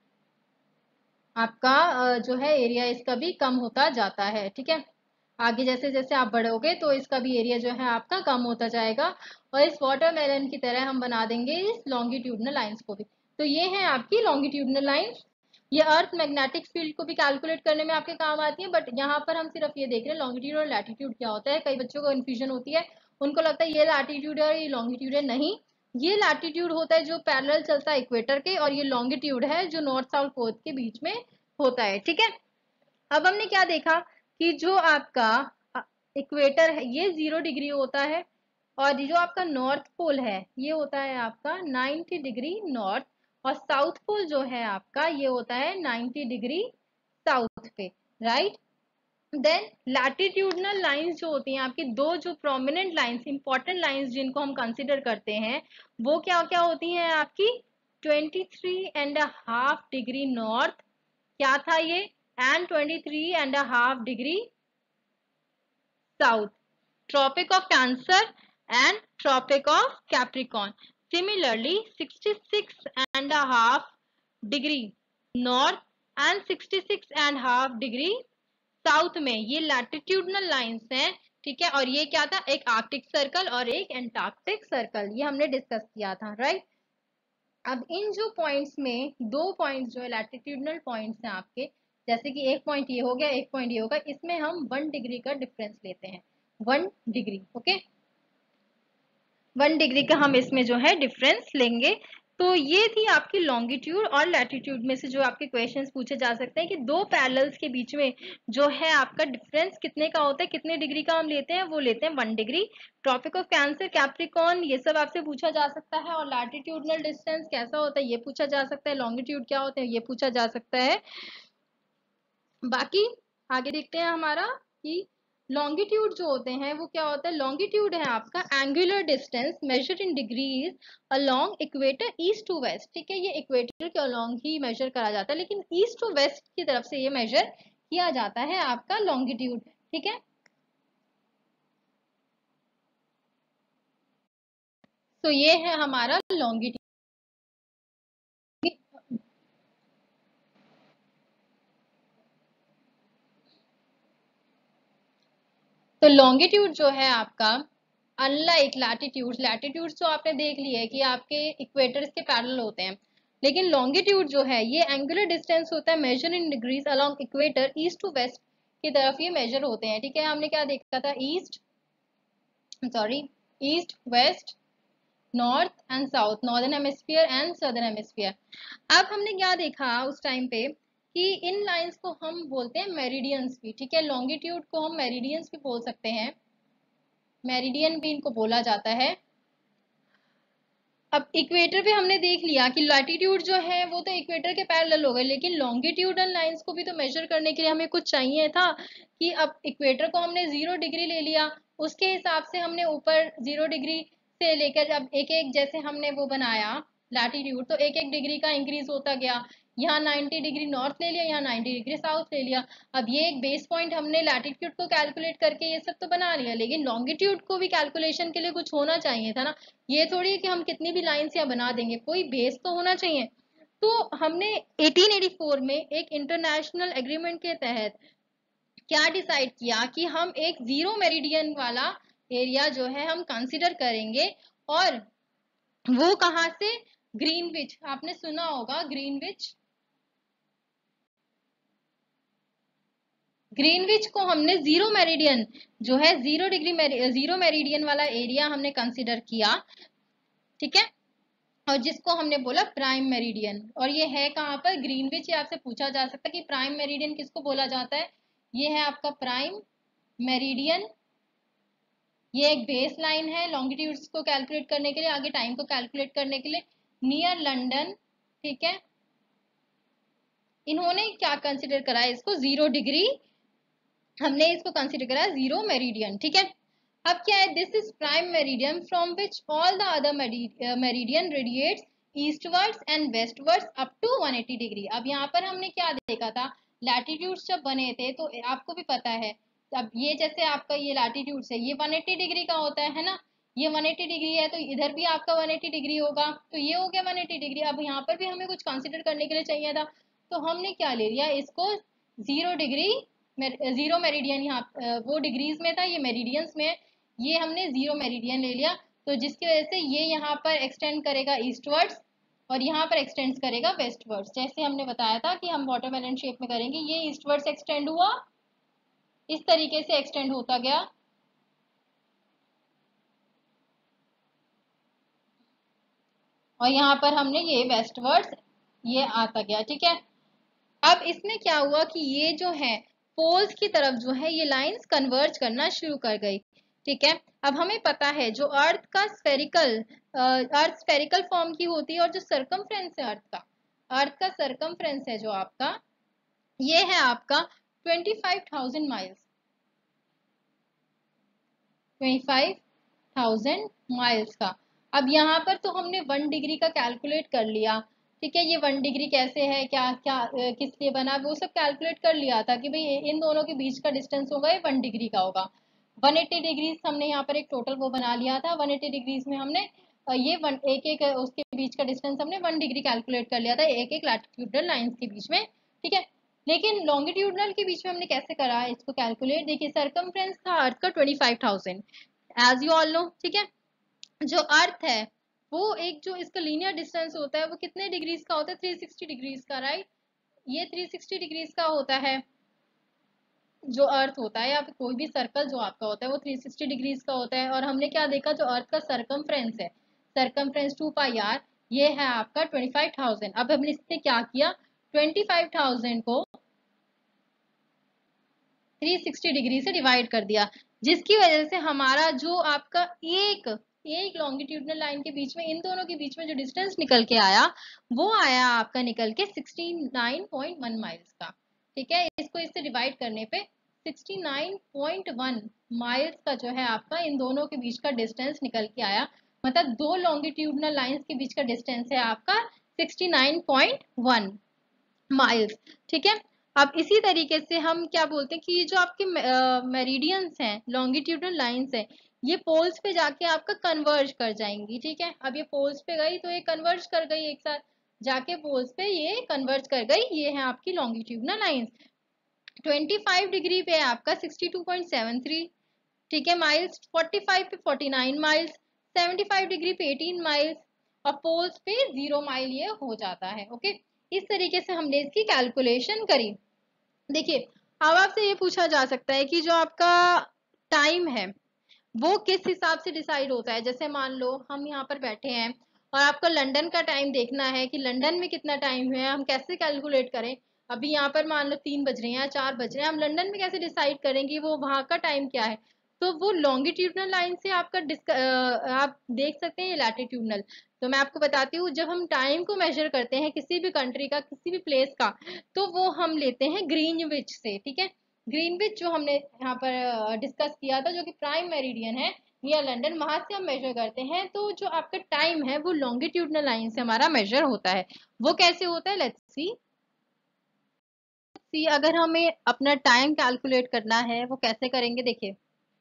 आपका जो है एरिया इसका भी कम होता जाता है, ठीक है। आगे जैसे जैसे आप बढ़ोगे तो इसका भी एरिया जो है आपका कम होता जाएगा और इस वाटरमेलन की तरह हम बना देंगे इस लॉन्गिट्यूडनल लाइंस को भी। तो ये है आपकी लॉन्गिट्यूडनल लाइंस। ये अर्थ मैग्नेटिक फील्ड को भी कैलकुलेट करने में आपके काम आती है, बट यहाँ पर हम सिर्फ ये देख रहे हैं लॉन्गिट्यूड और लैटिट्यूड क्या होता है। कई बच्चों को कन्फ्यूजन होती है, उनको लगता है ये लैटिट्यूड है और ये लॉन्गिट्यूड है। नहीं, ये लैटिट्यूड होता है जो पैरेलल चलता है इक्वेटर के, और ये लॉन्गिट्यूड है जो नॉर्थ साउथ पोल के बीच में होता है, ठीक है। अब हमने क्या देखा कि जो आपका इक्वेटर है ये जीरो डिग्री होता है, और जो आपका नॉर्थ पोल है ये होता है आपका नाइन्टी डिग्री नॉर्थ, और साउथ पोल जो है आपका ये होता है नाइन्टी डिग्री साउथ पे, राइट। देन लैटिट्यूडनल लाइंस जो होती हैं आपकी, दो जो प्रोमिनेंट लाइंस, इंपॉर्टेंट लाइंस जिनको हम कंसिडर करते हैं वो क्या क्या होती हैं आपकी, twenty three and half degree north, क्या था ये, and twenty three and half degree south, tropic of cancer and tropic of capricorn. Similarly sixty six and half degree north and sixty six and half degree south में ये latitudinal lines हैं, ठीक है। और ये क्या था, एक आर्कटिक सर्कल और एक एंटार्क्टिक सर्कल, ये हमने डिस्कस किया था, राइट। अब इन जो पॉइंट्स में दो पॉइंट्स जो है लैटिट्यूडनल पॉइंट्स हैं आपके, जैसे कि एक पॉइंट ये हो गया एक पॉइंट ये होगा, इसमें हम वन डिग्री का डिफरेंस लेते हैं, one degree, okay, one degree का हम इसमें जो है डिफरेंस लेंगे। तो ये थी आपकी लॉन्गिट्यूड और लैटिट्यूड में से जो आपके क्वेश्चंस पूछे जा सकते हैं कि दो पैरेलल्स के बीच में जो है आपका डिफरेंस कितने का होता है, कितने डिग्री का हम लेते हैं, वो लेते हैं one degree. Tropic of cancer, capricorn, ये सब आपसे पूछा जा सकता है। और लैटिट्यूडनल डिस्टेंस कैसा होता है ये पूछा जा सकता है, लॉन्गिट्यूड क्या होता है ये पूछा जा सकता है। बाकी आगे देखते हैं हमारा कि लॉन्गिट्यूड जो होते हैं वो क्या होता है। लॉन्गिट्यूड है आपका angular distance measure in degrees along equator east to west, ठीक है। ये इक्वेटर के अलोंग ही मेजर करा जाता है, लेकिन ईस्ट टू वेस्ट की तरफ से ये मेजर किया जाता है आपका लॉन्गिट्यूड, ठीक है। तो ये है हमारा लॉन्गिट्यूड। तो लॉन्गिट्यूड जो है आपका, अनलाइक लैटिट्यूड, लैटिट्यूड तो आपने देख लिया है कि आपके इक्वेटर्स के पैरेलल होते हैं, लेकिन लॉन्गिट्यूड जो है ये एंगुलर डिस्टेंस होता है measure in degrees along equator east to west की तरफ ये मेजर होते हैं, ठीक है। हमने क्या देखा था, east sorry east west north and south, northern hemisphere and southern hemisphere. अब हमने क्या देखा उस टाइम पे कि इन लाइंस को हम बोलते हैं मेरिडियंस भी, ठीक है। लॉन्गिट्यूड को हम मेरिडियंस भी बोल सकते हैं, मेरिडियन भी इनको बोला जाता है। अब इक्वेटर पे हमने देख लिया कि लैटिट्यूड जो है वो तो इक्वेटर के पैरेलल हो गए, लेकिन लॉन्गिट्यूडल लाइंस को भी तो मेजर करने के लिए हमें कुछ चाहिए था कि अब इक्वेटर को हमने जीरो डिग्री ले लिया, उसके हिसाब से हमने ऊपर जीरो डिग्री से लेकर अब एक एक जैसे हमने वो बनाया लैटिट्यूड, तो एक एक डिग्री का इंक्रीज होता गया। यहाँ नाइन्टी डिग्री नॉर्थ ले लिया, यहाँ नाइन्टी डिग्री साउथ ले लिया। अब ये एक बेस पॉइंट हमने लैटिट्यूड को कैलकुलेट करके ये सब तो बना लिया, लेकिन लॉन्गिट्यूड को भी कैलकुलेशन के लिए कुछ होना चाहिए था ना। ये थोड़ी है कि हम कितनी भी लाइन्स यहाँ बना देंगे, कोई बेस तो होना चाहिए। तो हमने एटीन एटी फोर में एक इंटरनेशनल एग्रीमेंट के तहत क्या डिसाइड किया कि हम एक जीरो मेरिडियन वाला एरिया जो है हम कंसिडर करेंगे। और वो कहाँ से, ग्रीनविच, आपने सुना होगा ग्रीनविच। ग्रीनविच को हमने जीरो मेरिडियन जो है जीरो डिग्री जीरो मेरिडियन वाला एरिया हमने कंसिडर किया, ठीक है। और जिसको हमने बोला प्राइम मेरिडियन, और ये है कहाँ पर, ग्रीनविच। ये आपसे पूछा जा सकता है कि प्राइम मेरिडियन किसको बोला जाता है। ये है आपका प्राइम मेरिडियन। ये एक बेस लाइन है लॉन्गिट्यूड्स को कैलकुलेट करने के लिए, आगे टाइम को कैलकुलेट करने के लिए, नियर लंदन, ठीक है। इन्होंने क्या कंसिडर करा है इसको, जीरो डिग्री, हमने इसको कंसिडर करा जीरो मेरिडियन, ठीक है। अब क्या है, this is prime meridian from which all the other meridian radiates eastwards and westwards up to one eighty degree. अब यहाँ पर हमने क्या देखा था, लैटिट्यूड्स जब बने थे तो आपको भी पता है, अब ये जैसे आपका ये लैटिट्यूड है ये वन एटी डिग्री का होता है ना, ये वन एटी डिग्री है तो इधर भी आपका वन एटी डिग्री होगा, तो ये हो गया वन एटी डिग्री। अब यहाँ पर भी हमें कुछ कंसिडर करने के लिए चाहिए था, तो हमने क्या ले लिया इसको, जीरो डिग्री, जीरो मेरिडियन, यहाँ वो डिग्रीज में था, ये मेरिडियंस में, ये हमने जीरो मेरिडियन ले लिया। तो जिसकी वजह से ये यहाँ पर एक्सटेंड करेगा ईस्टवर्ड्स और यहाँ पर एक्सटेंड करेगा वेस्टवर्ड्स। जैसे हमने बताया था कि हम वाटरमेलन शेप में करेंगे, ये ईस्टवर्ड्स एक्सटेंड हुआ, इस तरीके से एक्सटेंड होता गया, और यहाँ पर हमने ये वेस्टवर्ड्स ये आता गया, ठीक है। अब इसमें क्या हुआ कि ये जो है पोल्स की तरफ जो है ये लाइंस कन्वर्ज करना शुरू कर गई, ठीक है। अब हमें पता है जो अर्थ का स्फेरिकल अर्थ स्फेरिकल फॉर्म की होती है, और जो सरकमफ्रेंस है अर्थ का, अर्थ का सरकमफ्रेंस है जो आपका, ये है आपका twenty five thousand miles, twenty five thousand miles का। अब यहाँ पर तो हमने वन डिग्री का कैलकुलेट कर लिया, ठीक है। ये वन डिग्री कैसे है, क्या क्या किस लिए बना, वो सब कैलकुलेट कर लिया था कि भाई इन दोनों के बीच का डिस्टेंस होगा ये वन डिग्री का होगा। वन एटी डिग्रीज हमने यहाँ पर एक टोटल वो बना लिया था, वन एटी डिग्रीज में हमने ये वन एक एक उसके बीच का डिस्टेंस हमने वन डिग्री कैलकुलेट कर लिया था एक एक लैटिट्यूडनल लाइंस के बीच में, ठीक है। लेकिन लॉन्गिट्यूडनल के बीच में हमने कैसे करा इसको कैलकुलेट, देखिए सरकमफ्रेंस था अर्थ का twenty five thousand, as you all know, ठीक है। जो अर्थ है वो एक जो इसका लीनियर डिस्टेंस होता है वो कितने डिग्रीज का होता है, थ्री सिक्सटी डिग्रीज का, राइट। ये थ्री सिक्सटी डिग्रीज का होता है जो अर्थ होता है, या फिर कोई भी सर्कल जो आपका होता है वो थ्री सिक्सटी डिग्रीज का होता है। और हमने क्या देखा, जो अर्थ का सरकमफ्रेंस है, सरकमफ्रेंस टू पाई आर, ये है आपका ट्वेंटी फाइव थाउजेंड। अब हमने इससे क्या किया, ट्वेंटी फाइव थाउजेंड को थ्री सिक्सटी डिग्री से डिवाइड कर दिया, जिसकी वजह से हमारा जो आपका एक एक लॉन्गिट्यूडनल लाइन के बीच में, इन दोनों के बीच में जो डिस्टेंस निकल के आया वो आया आपका निकल के sixty nine point one miles का, ठीक है। इसको इससे डिवाइड करने पे sixty nine point one miles का जो है आपका इन दोनों के बीच का डिस्टेंस निकल के आया। मतलब दो लॉन्गिट्यूडनल लाइंस के बीच का डिस्टेंस है आपका sixty nine point one miles, ठीक है। अब इसी तरीके से हम क्या बोलते हैं कि ये जो आपके मेरिडियंस हैं, लॉन्गिट्यूडनल लाइंस है, ये पोल्स पे जाके आपका कन्वर्ज कर जाएंगी, ठीक है। अब ये पोल्स पे गई तो ये कन्वर्ज कर गई, एक साथ जाके पोल्स पे ये कन्वर्ज कर गई, ये है आपकी longitudinal lines. Twenty five degree पे आपका sixty two point seven three, ठीक है, माइल्स, फोर्टी फाइव पे forty nine miles, seventy five degree पे एटीन माइल्स, और पोल्स पे जीरो माइल ये हो जाता है, ओके। इस तरीके से हमने इसकी कैलकुलेशन करी। देखिए अब आपसे ये पूछा जा सकता है कि जो आपका टाइम है वो किस हिसाब से डिसाइड होता है। जैसे मान लो हम यहाँ पर बैठे हैं और आपको लंदन का टाइम देखना है कि लंदन में कितना टाइम है, हम कैसे कैलकुलेट करें। अभी यहाँ पर मान लो तीन बज रहे हैं या चार बज रहे हैं, हम लंदन में कैसे डिसाइड करेंगे वो वहाँ का टाइम क्या है। तो वो लॉन्गिट्यूडनल लाइन से आपका डिस्क आप देख सकते हैं, ये लैटिट्यूडनल। तो मैं आपको बताती हूँ, जब हम टाइम को मेजर करते हैं किसी भी कंट्री का, किसी भी प्लेस का, तो वो हम लेते हैं ग्रीनविच से, ठीक है। ग्रीनविच जो हमने यहाँ पर डिस्कस किया था, जो कि प्राइम मेरिडियन है, नियर लंदन, वहां से हम मेजर करते हैं। तो जो आपका टाइम है वो लॉन्गिट्यूडनल लाइन से हमारा मेजर होता है। वो कैसे होता है, लेट्स सी। सी अगर हमें अपना टाइम कैलकुलेट करना है वो कैसे करेंगे, देखिए।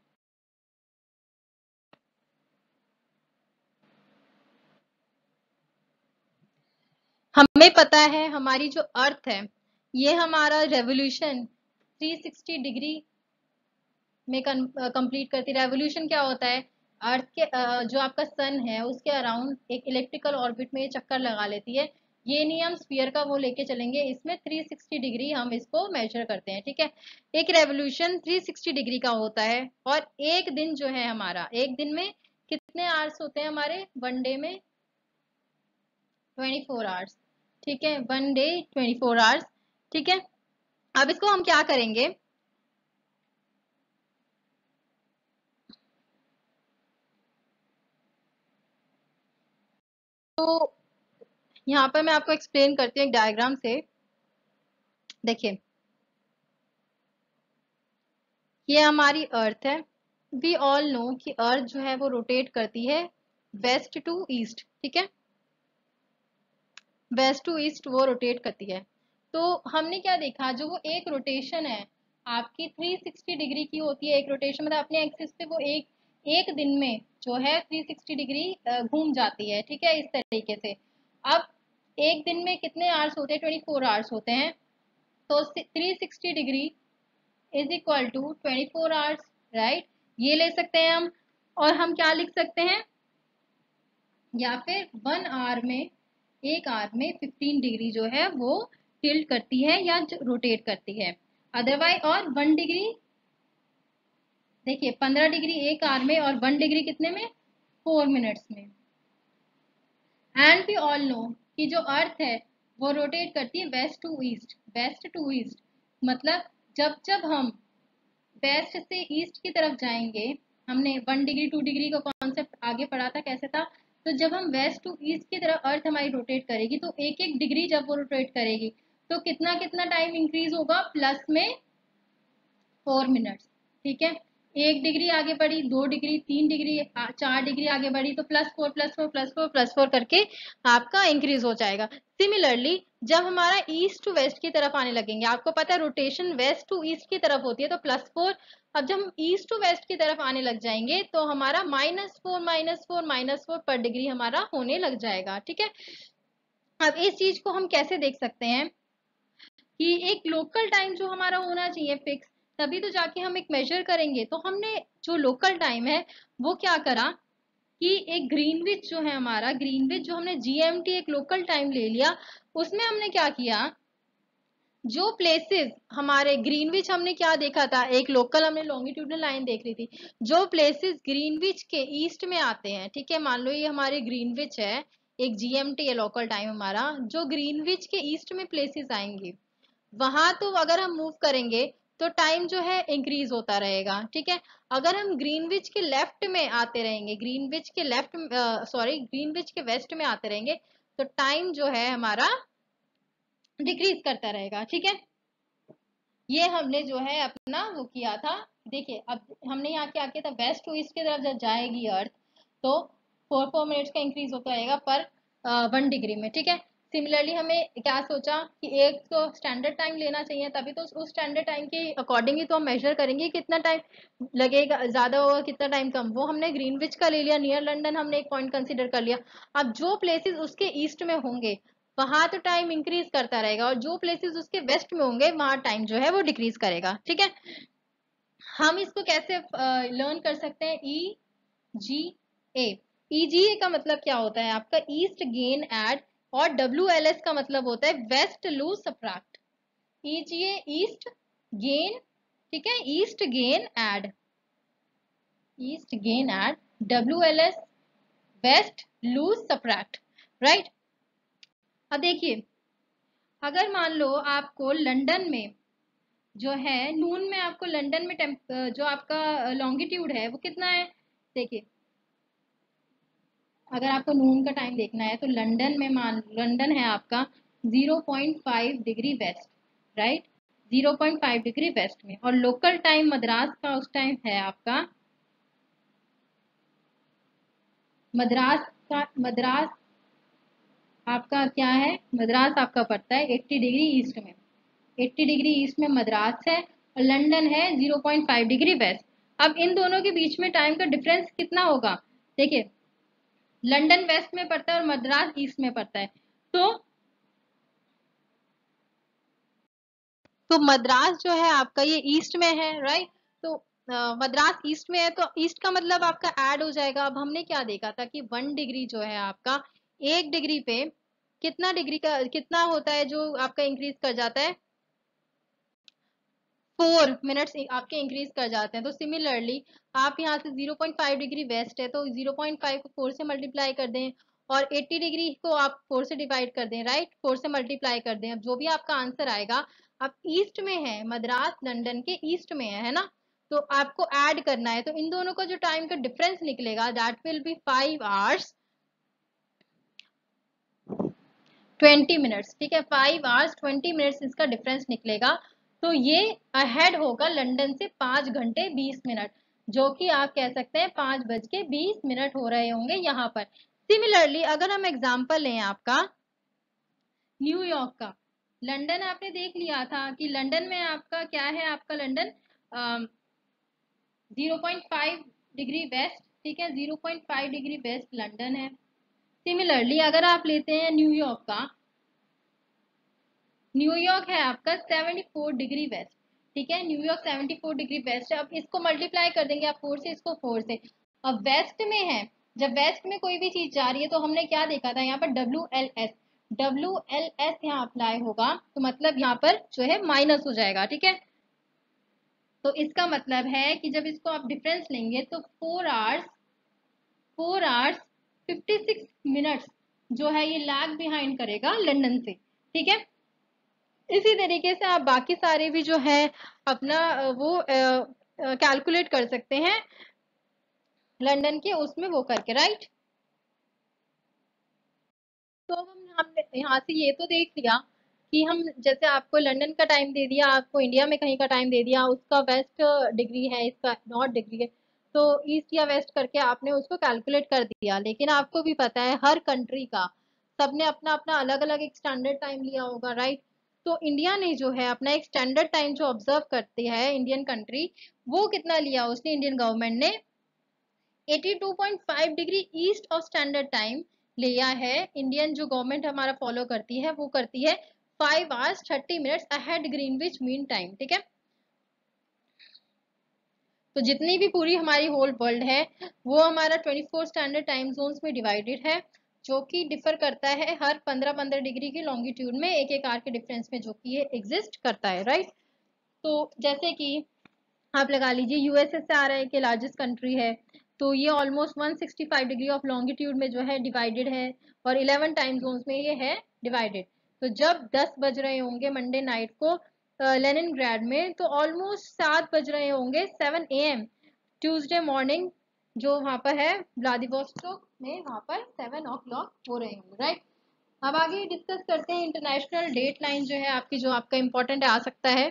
हमें पता है हमारी जो अर्थ है ये हमारा रेवोल्यूशन थ्री सिक्सटी डिग्री में कंप्लीट करती है। रेवोल्यूशन क्या होता है, अर्थ के अ, जो आपका सन है उसके अराउंड एक इलेक्ट्रिकल ऑर्बिट में ये चक्कर लगा लेती है। ये नियम स्फीयर का वो लेके चलेंगे, इसमें थ्री सिक्सटी डिग्री हम इसको मेजर करते हैं, ठीक है। एक रेवोल्यूशन थ्री सिक्सटी डिग्री का होता है। और एक दिन जो है हमारा, एक दिन में कितने आवर्स होते हैं हमारे, वन डे में ट्वेंटी फोर आवर्स, ठीक है। One day twenty four hours, ठीक है। अब इसको हम क्या करेंगे, तो यहाँ पर मैं आपको एक्सप्लेन करती हूँ एक डायग्राम से। देखिए, ये हमारी अर्थ है। वी ऑल नो कि अर्थ जो है वो रोटेट करती है वेस्ट टू ईस्ट, ठीक है। वेस्ट टू ईस्ट वो रोटेट करती है। तो हमने क्या देखा, जो वो एक रोटेशन है आपकी थ्री सिक्सटी डिग्री की होती है। एक रोटेशन मतलब अपने एक्सिस पे वो एक एक दिन में जो है थ्री सिक्सटी डिग्री घूम जाती है, ठीक है, इस तरीके से। अब एक दिन में कितने आवर्स होते हैं, ट्वेंटी फोर आवर्स होते हैं। तो three sixty degree is equal to twenty four hours, right. ये ले सकते हैं हम। और हम क्या लिख सकते हैं, या फिर वन आवर में, एक आवर में फिफ्टीन डिग्री जो है वो टिल्ट करती है या रोटेट करती है। अदरवाइज, और वन डिग्री, देखिए पंद्रह डिग्री एक आवर में और वन डिग्री कितने में, फोर मिनट्स में। एंड वी ऑल नो कि जो अर्थ है वो रोटेट करती है west to east, west to east. मतलब जब जब हम वेस्ट से ईस्ट की तरफ जाएंगे, हमने वन डिग्री टू डिग्री का कॉन्सेप्ट आगे पढ़ा था कैसे था। तो जब हम वेस्ट टू ईस्ट की तरफ अर्थ हमारी रोटेट करेगी, तो एक एक डिग्री जब वो रोटेट करेगी तो कितना कितना टाइम इंक्रीज होगा, प्लस में फोर मिनट्स, ठीक है। एक डिग्री आगे बढ़ी, दो डिग्री, तीन डिग्री, चार डिग्री आगे बढ़ी, तो plus four plus four plus four plus four करके आपका इंक्रीज हो जाएगा। सिमिलरली जब हमारा ईस्ट टू वेस्ट की तरफ आने लगेंगे, आपको पता है रोटेशन वेस्ट टू ईस्ट की तरफ होती है, तो प्लस फोर। अब जब हम ईस्ट टू वेस्ट की तरफ आने लग जाएंगे तो हमारा minus four minus four minus four पर डिग्री हमारा होने लग जाएगा, ठीक है। अब इस चीज को हम कैसे देख सकते हैं कि एक लोकल टाइम जो हमारा होना चाहिए फिक्स, तभी तो जाके हम एक मेजर करेंगे। तो हमने जो लोकल टाइम है वो क्या करा कि एक ग्रीनविच जो है हमारा, ग्रीनविच जो हमने जीएमटी एक लोकल टाइम ले लिया, उसमें हमने क्या किया, जो प्लेसेस हमारे ग्रीनविच, हमने क्या देखा था, एक लोकल हमने लॉन्गिट्यूडनल लाइन देख रही थी। जो प्लेसेस ग्रीनविच के ईस्ट में आते हैं, ठीक है, मान लो ये हमारे ग्रीनविच है, एक जीएमटी है लोकल टाइम हमारा, जो ग्रीनविच के ईस्ट में प्लेसेस आएंगे वहां तो अगर हम मूव करेंगे तो टाइम जो है इंक्रीज होता रहेगा, ठीक है। अगर हम ग्रीनविच के लेफ्ट में आते रहेंगे, ग्रीनविच के लेफ्ट, सॉरी ग्रीनविच के वेस्ट में आते रहेंगे, तो टाइम जो है हमारा डिक्रीज करता रहेगा, ठीक है। ये हमने जो है अपना वो किया था। देखिए अब हमने यहाँ क्या किया था, वेस्ट टू ईस्ट की तरफ जब जाएगी अर्थ तो फोर फोर मिनट्स का इंक्रीज होता रहेगा पर वन डिग्री में, ठीक है। सिमिलरली हमें क्या सोचा कि एक तो स्टैंडर्ड टाइम लेना चाहिए, तभी तो उस स्टैंडर्ड टाइम के अकॉर्डिंग ही तो हम मेजर करेंगे कितना टाइम लगेगा, ज्यादा होगा कितना टाइम कम। वो हमने ग्रीनविच का ले लिया, नियर लंदन हमने एक पॉइंट कंसिडर कर लिया। अब जो प्लेसेस उसके ईस्ट में होंगे वहां तो टाइम इंक्रीज करता रहेगा, और जो प्लेसेस उसके वेस्ट में होंगे वहां टाइम जो है वो डिक्रीज करेगा, ठीक है। हम इसको कैसे लर्न कर सकते हैं, ई जी ए। ई जी ए का मतलब क्या होता है आपका, ईस्ट गेन एड, और डब्ल्यू एल एस का मतलब होता है west lose subtract. E G A east gain, ठीक है, east gain add, east gain add, W L S west lose subtract, right. अब देखिए, अगर मान लो आपको लंदन में जो है नून में, आपको लंदन में टेम्प जो आपका लॉन्गिट्यूड है वो कितना है, देखिए अगर आपको नून का टाइम देखना है तो लंदन में, मान लंदन है आपका zero point five degree west, right, zero point five degree west में। और लोकल टाइम मद्रास का उस टाइम है आपका मद्रास का मद्रास आपका क्या है, मद्रास आपका पड़ता है अस्सी डिग्री ईस्ट में, अस्सी डिग्री ईस्ट में मद्रास है, और लंदन है zero point five degree west. अब इन दोनों के बीच में टाइम का डिफरेंस कितना होगा, देखिए लंदन वेस्ट में पड़ता है और मद्रास ईस्ट में पड़ता है, तो तो मद्रास जो है आपका ये ईस्ट में है, राइट। तो अ, मद्रास ईस्ट में है, तो ईस्ट का मतलब आपका ऐड हो जाएगा। अब हमने क्या देखा था कि वन डिग्री जो है आपका, एक डिग्री पे कितना डिग्री का कितना होता है जो आपका इंक्रीज कर जाता है, फोर मिनट्स आपके इंक्रीज कर जाते हैं। तो सिमिलरली आप यहाँ से zero point five degree west है, तो ज़ीरो पॉइंट फाइव को फोर से मल्टीप्लाई कर दें, और अस्सी डिग्री को आप फोर से डिवाइड कर दें, राइट, फोर से मल्टीप्लाई कर दें। अब जो भी आपका आंसर आएगा, आप ईस्ट में है, मद्रास लंदन के ईस्ट में है है ना, तो आपको ऐड करना है। तो इन दोनों का जो टाइम का डिफरेंस निकलेगा, that will be five hours twenty minutes, ठीक है, फाइव आवर्स ट्वेंटी मिनट्स इसका डिफरेंस निकलेगा। तो ये अहेड होगा लंदन से पांच घंटे बीस मिनट, जो कि आप कह सकते हैं पांच बज के बीस मिनट हो रहे होंगे यहाँ पर। सिमिलरली अगर हम एग्जांपल लें आपका न्यूयॉर्क का, लंदन आपने देख लिया था कि लंदन में आपका क्या है, आपका London zero point five degree west, ठीक है, zero point five degree west London है। सिमिलरली अगर आप लेते हैं न्यूयॉर्क का, न्यूयॉर्क है आपका सेवेंटी फोर डिग्री वेस्ट, ठीक है, New York seventy four degree west है। अब इसको मल्टीप्लाई कर देंगे आप फोर से, इसको फोर से। अब वेस्ट में है, जब वेस्ट में कोई भी चीज जा रही है तो हमने क्या देखा था यहाँ पर, W L S, W L S यहाँ अप्लाई होगा, तो मतलब यहाँ पर जो है माइनस हो जाएगा, ठीक है। तो इसका मतलब है कि जब इसको आप डिफरेंस लेंगे तो four hours four hours fifty six minutes जो है ये लैग बिहाइंड करेगा लंदन से, ठीक है। इसी तरीके से आप बाकी सारे भी जो है अपना वो कैलकुलेट कर सकते हैं लंदन के उसमें वो करके, राइट। तो अब हम हमने यहाँ से ये तो देख लिया कि हम जैसे आपको लंदन का टाइम दे दिया, आपको इंडिया में कहीं का टाइम दे दिया, उसका वेस्ट डिग्री है, इसका नॉर्थ डिग्री है, तो ईस्ट या वेस्ट करके आपने उसको कैलकुलेट कर दिया। लेकिन आपको भी पता है हर कंट्री का सबने अपना अपना अलग अलग एक स्टैंडर्ड टाइम लिया होगा, राइट। तो इंडिया ने जो है अपना एक स्टैंडर्ड टाइम जो ऑब्जर्व करती है इंडियन कंट्री, वो कितना लिया उसने, इंडियन गवर्नमेंट ने eighty two point five degree east of standard time लिया है। इंडियन जो गवर्नमेंट हमारा फॉलो करती है वो करती है five hours thirty minutes ahead Greenwich mean time, ठीक है। तो जितनी भी पूरी हमारी होल वर्ल्ड है वो हमारा twenty four standard time zones में डिवाइडेड है, जो कि डिफर करता है हर पंद्रह पंद्रह डिग्री के लॉन्गिट्यूड में, एक एक आवर के डिफरेंस में जो कि ये एग्जिस्ट करता है, राइट। तो जैसे कि आप लगा लीजिए यूएसएसआर के लार्जेस्ट कंट्री है, तो ये almost one sixty five degree of longitude में जो है डिवाइडेड है, और इलेवन टाइम जोन्स में ये है डिवाइडेड। तो जब दस बज रहे होंगे मंडे नाइट को लेनिनग्राड में, तो ऑलमोस्ट सात बज रहे होंगे seven A M Tuesday morning जो वहां पर है व्लादिवोस्टोक में, वहां पर सेवन ओ क्लॉक हो रहे होंगे, राइट। अब आगे डिस्कस करते हैं इंटरनेशनल डेट लाइन जो है आपकी, जो आपका इंपॉर्टेंट आ सकता है।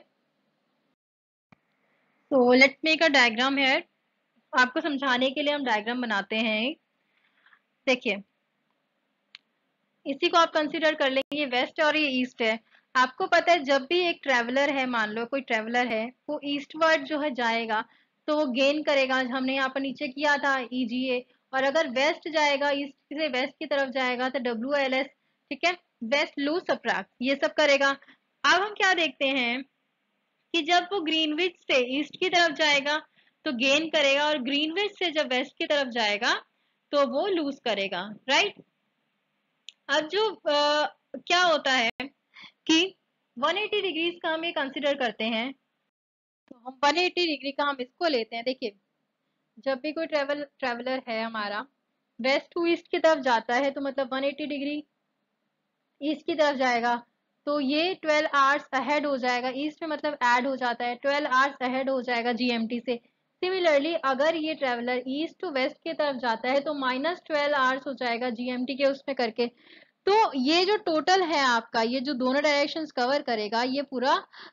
तो लेट्स मेक अ डायग्राम है, आपको समझाने के लिए हम डायग्राम बनाते हैं। देखिए इसी को आप कंसीडर कर लेंगे, ये वेस्ट और ये ईस्ट है। आपको पता है जब भी एक ट्रेवलर है, मान लो कोई ट्रेवलर है, वो ईस्टवर्ड जो है जाएगा तो वो गेन करेगा, हमने यहाँ पर नीचे किया था ईजीए। और अगर वेस्ट जाएगा, ईस्ट से वेस्ट की तरफ जाएगा तो डब्ल्यू एल एस, ठीक है, वेस्ट लूज सब्ट्रैक्ट, ये सब करेगा। अब हम क्या देखते हैं कि जब वो ग्रीनविच से ईस्ट की तरफ जाएगा तो गेन करेगा, और ग्रीनविच से जब वेस्ट की तरफ जाएगा तो वो लूज करेगा, राइट। अब जो आ, क्या होता है कि वन एटी डिग्रीज का हम ये कंसिडर करते हैं, तो हम वन एटी डिग्री का हम इसको लेते हैं। देखिए जब भी कोई ट्रेवल ट्रेवलर है हमारा वेस्ट टू ईस्ट की तरफ जाता है, तो मतलब वन एटी डिग्री ईस्ट की तरफ जाएगा, तो ये ट्वेल्व आवर्स अहेड हो जाएगा, ईस्ट में मतलब ऐड हो जाता है, ट्वेल्व आवर्स अहेड हो जाएगा जीएमटी से। सिमिलरली अगर ये ट्रेवलर ईस्ट टू वेस्ट की तरफ जाता है तो माइनस ट्वेल्व आवर्स हो जाएगा जीएमटी के उसमें करके। तो ये जो टोटल है आपका, ये जो दोनों डायरेक्शंस कवर करेगा, ये पूरा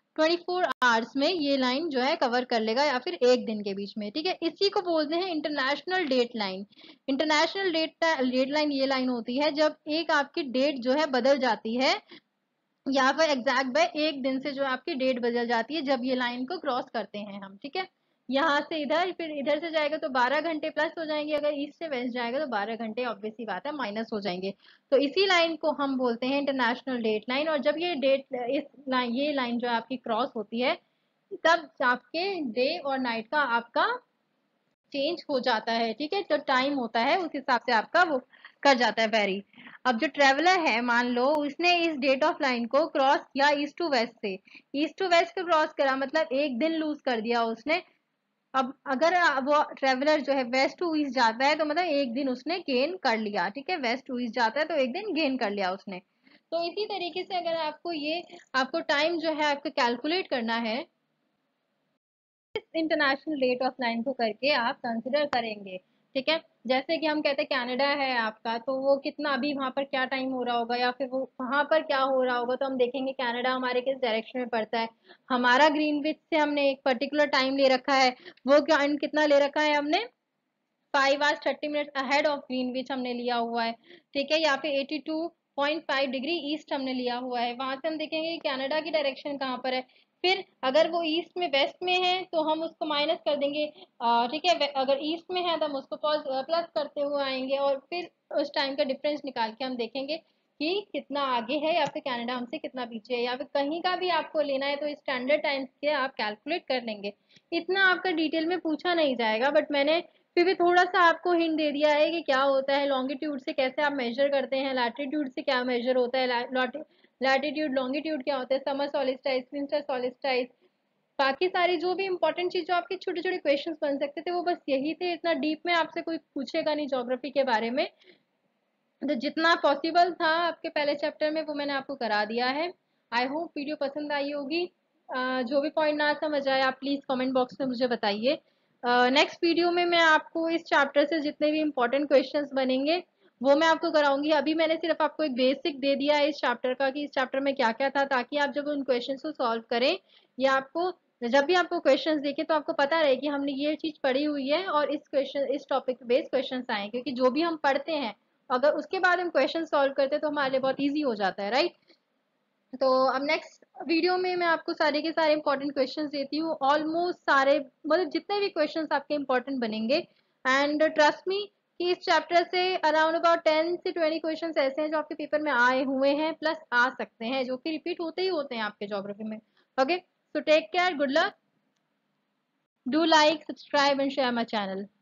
ट्वेंटी फोर आवर्स में ये लाइन जो है कवर कर लेगा, या फिर एक दिन के बीच में, ठीक है। इसी को बोलते हैं international date line. International date date line ये लाइन होती है जब एक आपकी डेट जो है बदल जाती है, या फिर एग्जैक्ट बाय एक दिन से जो आपकी डेट बदल जाती है जब ये लाइन को क्रॉस करते हैं हम, ठीक है। यहाँ से इधर, फिर इधर से जाएगा तो बारह घंटे प्लस हो जाएंगे, अगर ईस्ट से वेस्ट जाएगा तो बारह घंटे ऑब्वियस सी बात है माइनस हो जाएंगे। तो इसी लाइन को हम बोलते हैं इंटरनेशनल डेट लाइन। और जब ये डेट इस लाइन ये लाइन जो आपकी क्रॉस होती है, तब आपके डे और नाइट का आपका चेंज हो जाता है, ठीक है। जो टाइम होता है उस हिसाब से आपका वो कर जाता है वेरी। अब जो ट्रेवलर है, मान लो उसने इस डेट ऑफ लाइन को क्रॉस किया ईस्ट टू वेस्ट से, ईस्ट टू वेस्ट को क्रॉस करा मतलब एक दिन लूज कर दिया उसने। अब अगर वो ट्रेवलर जो है वेस्ट टू ईस्ट जाता है तो मतलब एक दिन उसने गेन कर लिया, ठीक है। वेस्ट टू ईस्ट जाता है तो एक दिन गेन कर लिया उसने। तो इसी तरीके से अगर आपको ये आपको टाइम जो है आपको कैलकुलेट करना है, इस इंटरनेशनल रेट ऑफ लाइन को करके आप कंसिडर करेंगे, ठीक है। जैसे कि हम कहते हैं कनाडा है आपका, तो वो कितना अभी वहां पर क्या टाइम हो रहा होगा, या फिर वो वहां पर क्या हो रहा होगा, तो हम देखेंगे कनाडा हमारे किस डायरेक्शन में पड़ता है। हमारा ग्रीनविच से हमने एक पर्टिकुलर टाइम ले रखा है, वो क्या कितना ले रखा है हमने, five hours thirty minutes ahead of Greenwich हमने लिया हुआ है, ठीक है। या फिर eighty two point five degree east हमने लिया हुआ है। वहां से हम देखेंगे कि कनाडा की डायरेक्शन कहाँ पर है। फिर अगर वो ईस्ट में वेस्ट में है तो हम उसको माइनस कर देंगे, अ, ठीक है। अगर ईस्ट में है तो हम उसको प्लस करते हुए आएंगे, और फिर उस टाइम का डिफरेंस निकाल के हम देखेंगे कि कितना आगे है, या फिर कनाडा हमसे कितना पीछे है, या फिर कहीं का भी आपको लेना है तो स्टैंडर्ड टाइम से आप कैलकुलेट कर लेंगे। इतना आपका डिटेल में पूछा नहीं जाएगा, बट मैंने फिर भी थोड़ा सा आपको हिंट दे दिया है कि क्या होता है लॉन्गिट्यूड से कैसे आप मेजर करते हैं, लैटिट्यूड से क्या मेजर होता है, लैटिट्यूड लॉन्गिट्यूड क्या होता है, समर सॉलिस्टाइज विंटर सॉलिस्टाइज। बाकी सारी जो भी इंपॉर्टेंट चीज जो आपके छोटे छोटे क्वेश्चंस बन सकते थे वो बस यही थे। इतना डीप में आपसे कोई पूछेगा नहीं ज्योग्राफी के बारे में, तो जितना पॉसिबल था आपके पहले चैप्टर में वो मैंने आपको करा दिया है। आई होप वीडियो पसंद आई होगी। अ, जो भी पॉइंट ना समझ आए आप प्लीज कमेंट बॉक्स में मुझे बताइए। नेक्स्ट वीडियो में मैं आपको इस चैप्टर से जितने भी इंपॉर्टेंट क्वेश्चंस बनेंगे वो मैं आपको कराऊंगी। अभी मैंने सिर्फ आपको एक बेसिक दे दिया है इस चैप्टर का कि इस चैप्टर में क्या क्या था, ताकि आप जब उन क्वेश्चंस को सॉल्व करें या आपको जब भी आपको क्वेश्चंस देखे तो आपको पता रहे कि हमने ये चीज पढ़ी हुई है और इस क्वेश्चन इस टॉपिक पे बेस्ड क्वेश्चंस आए, क्योंकि जो भी हम पढ़ते हैं अगर उसके बाद हम क्वेश्चन सॉल्व करते हैं तो हमारे लिए बहुत इजी हो जाता है, राइट। तो अब नेक्स्ट वीडियो में मैं आपको सारे के सारे इंपॉर्टेंट क्वेश्चंस देती हूँ, ऑलमोस्ट सारे मतलब जितने भी क्वेश्चंस आपके इंपॉर्टेंट बनेंगे। एंड ट्रस्ट मी कि इस चैप्टर से अराउंड अबाउट टेन से ट्वेंटी क्वेश्चंस ऐसे हैं जो आपके पेपर में आए हुए हैं, प्लस आ सकते हैं, जो कि रिपीट होते ही होते हैं आपके ज्योग्राफी में। Okay, so take care, good luck, do like subscribe and share my channel.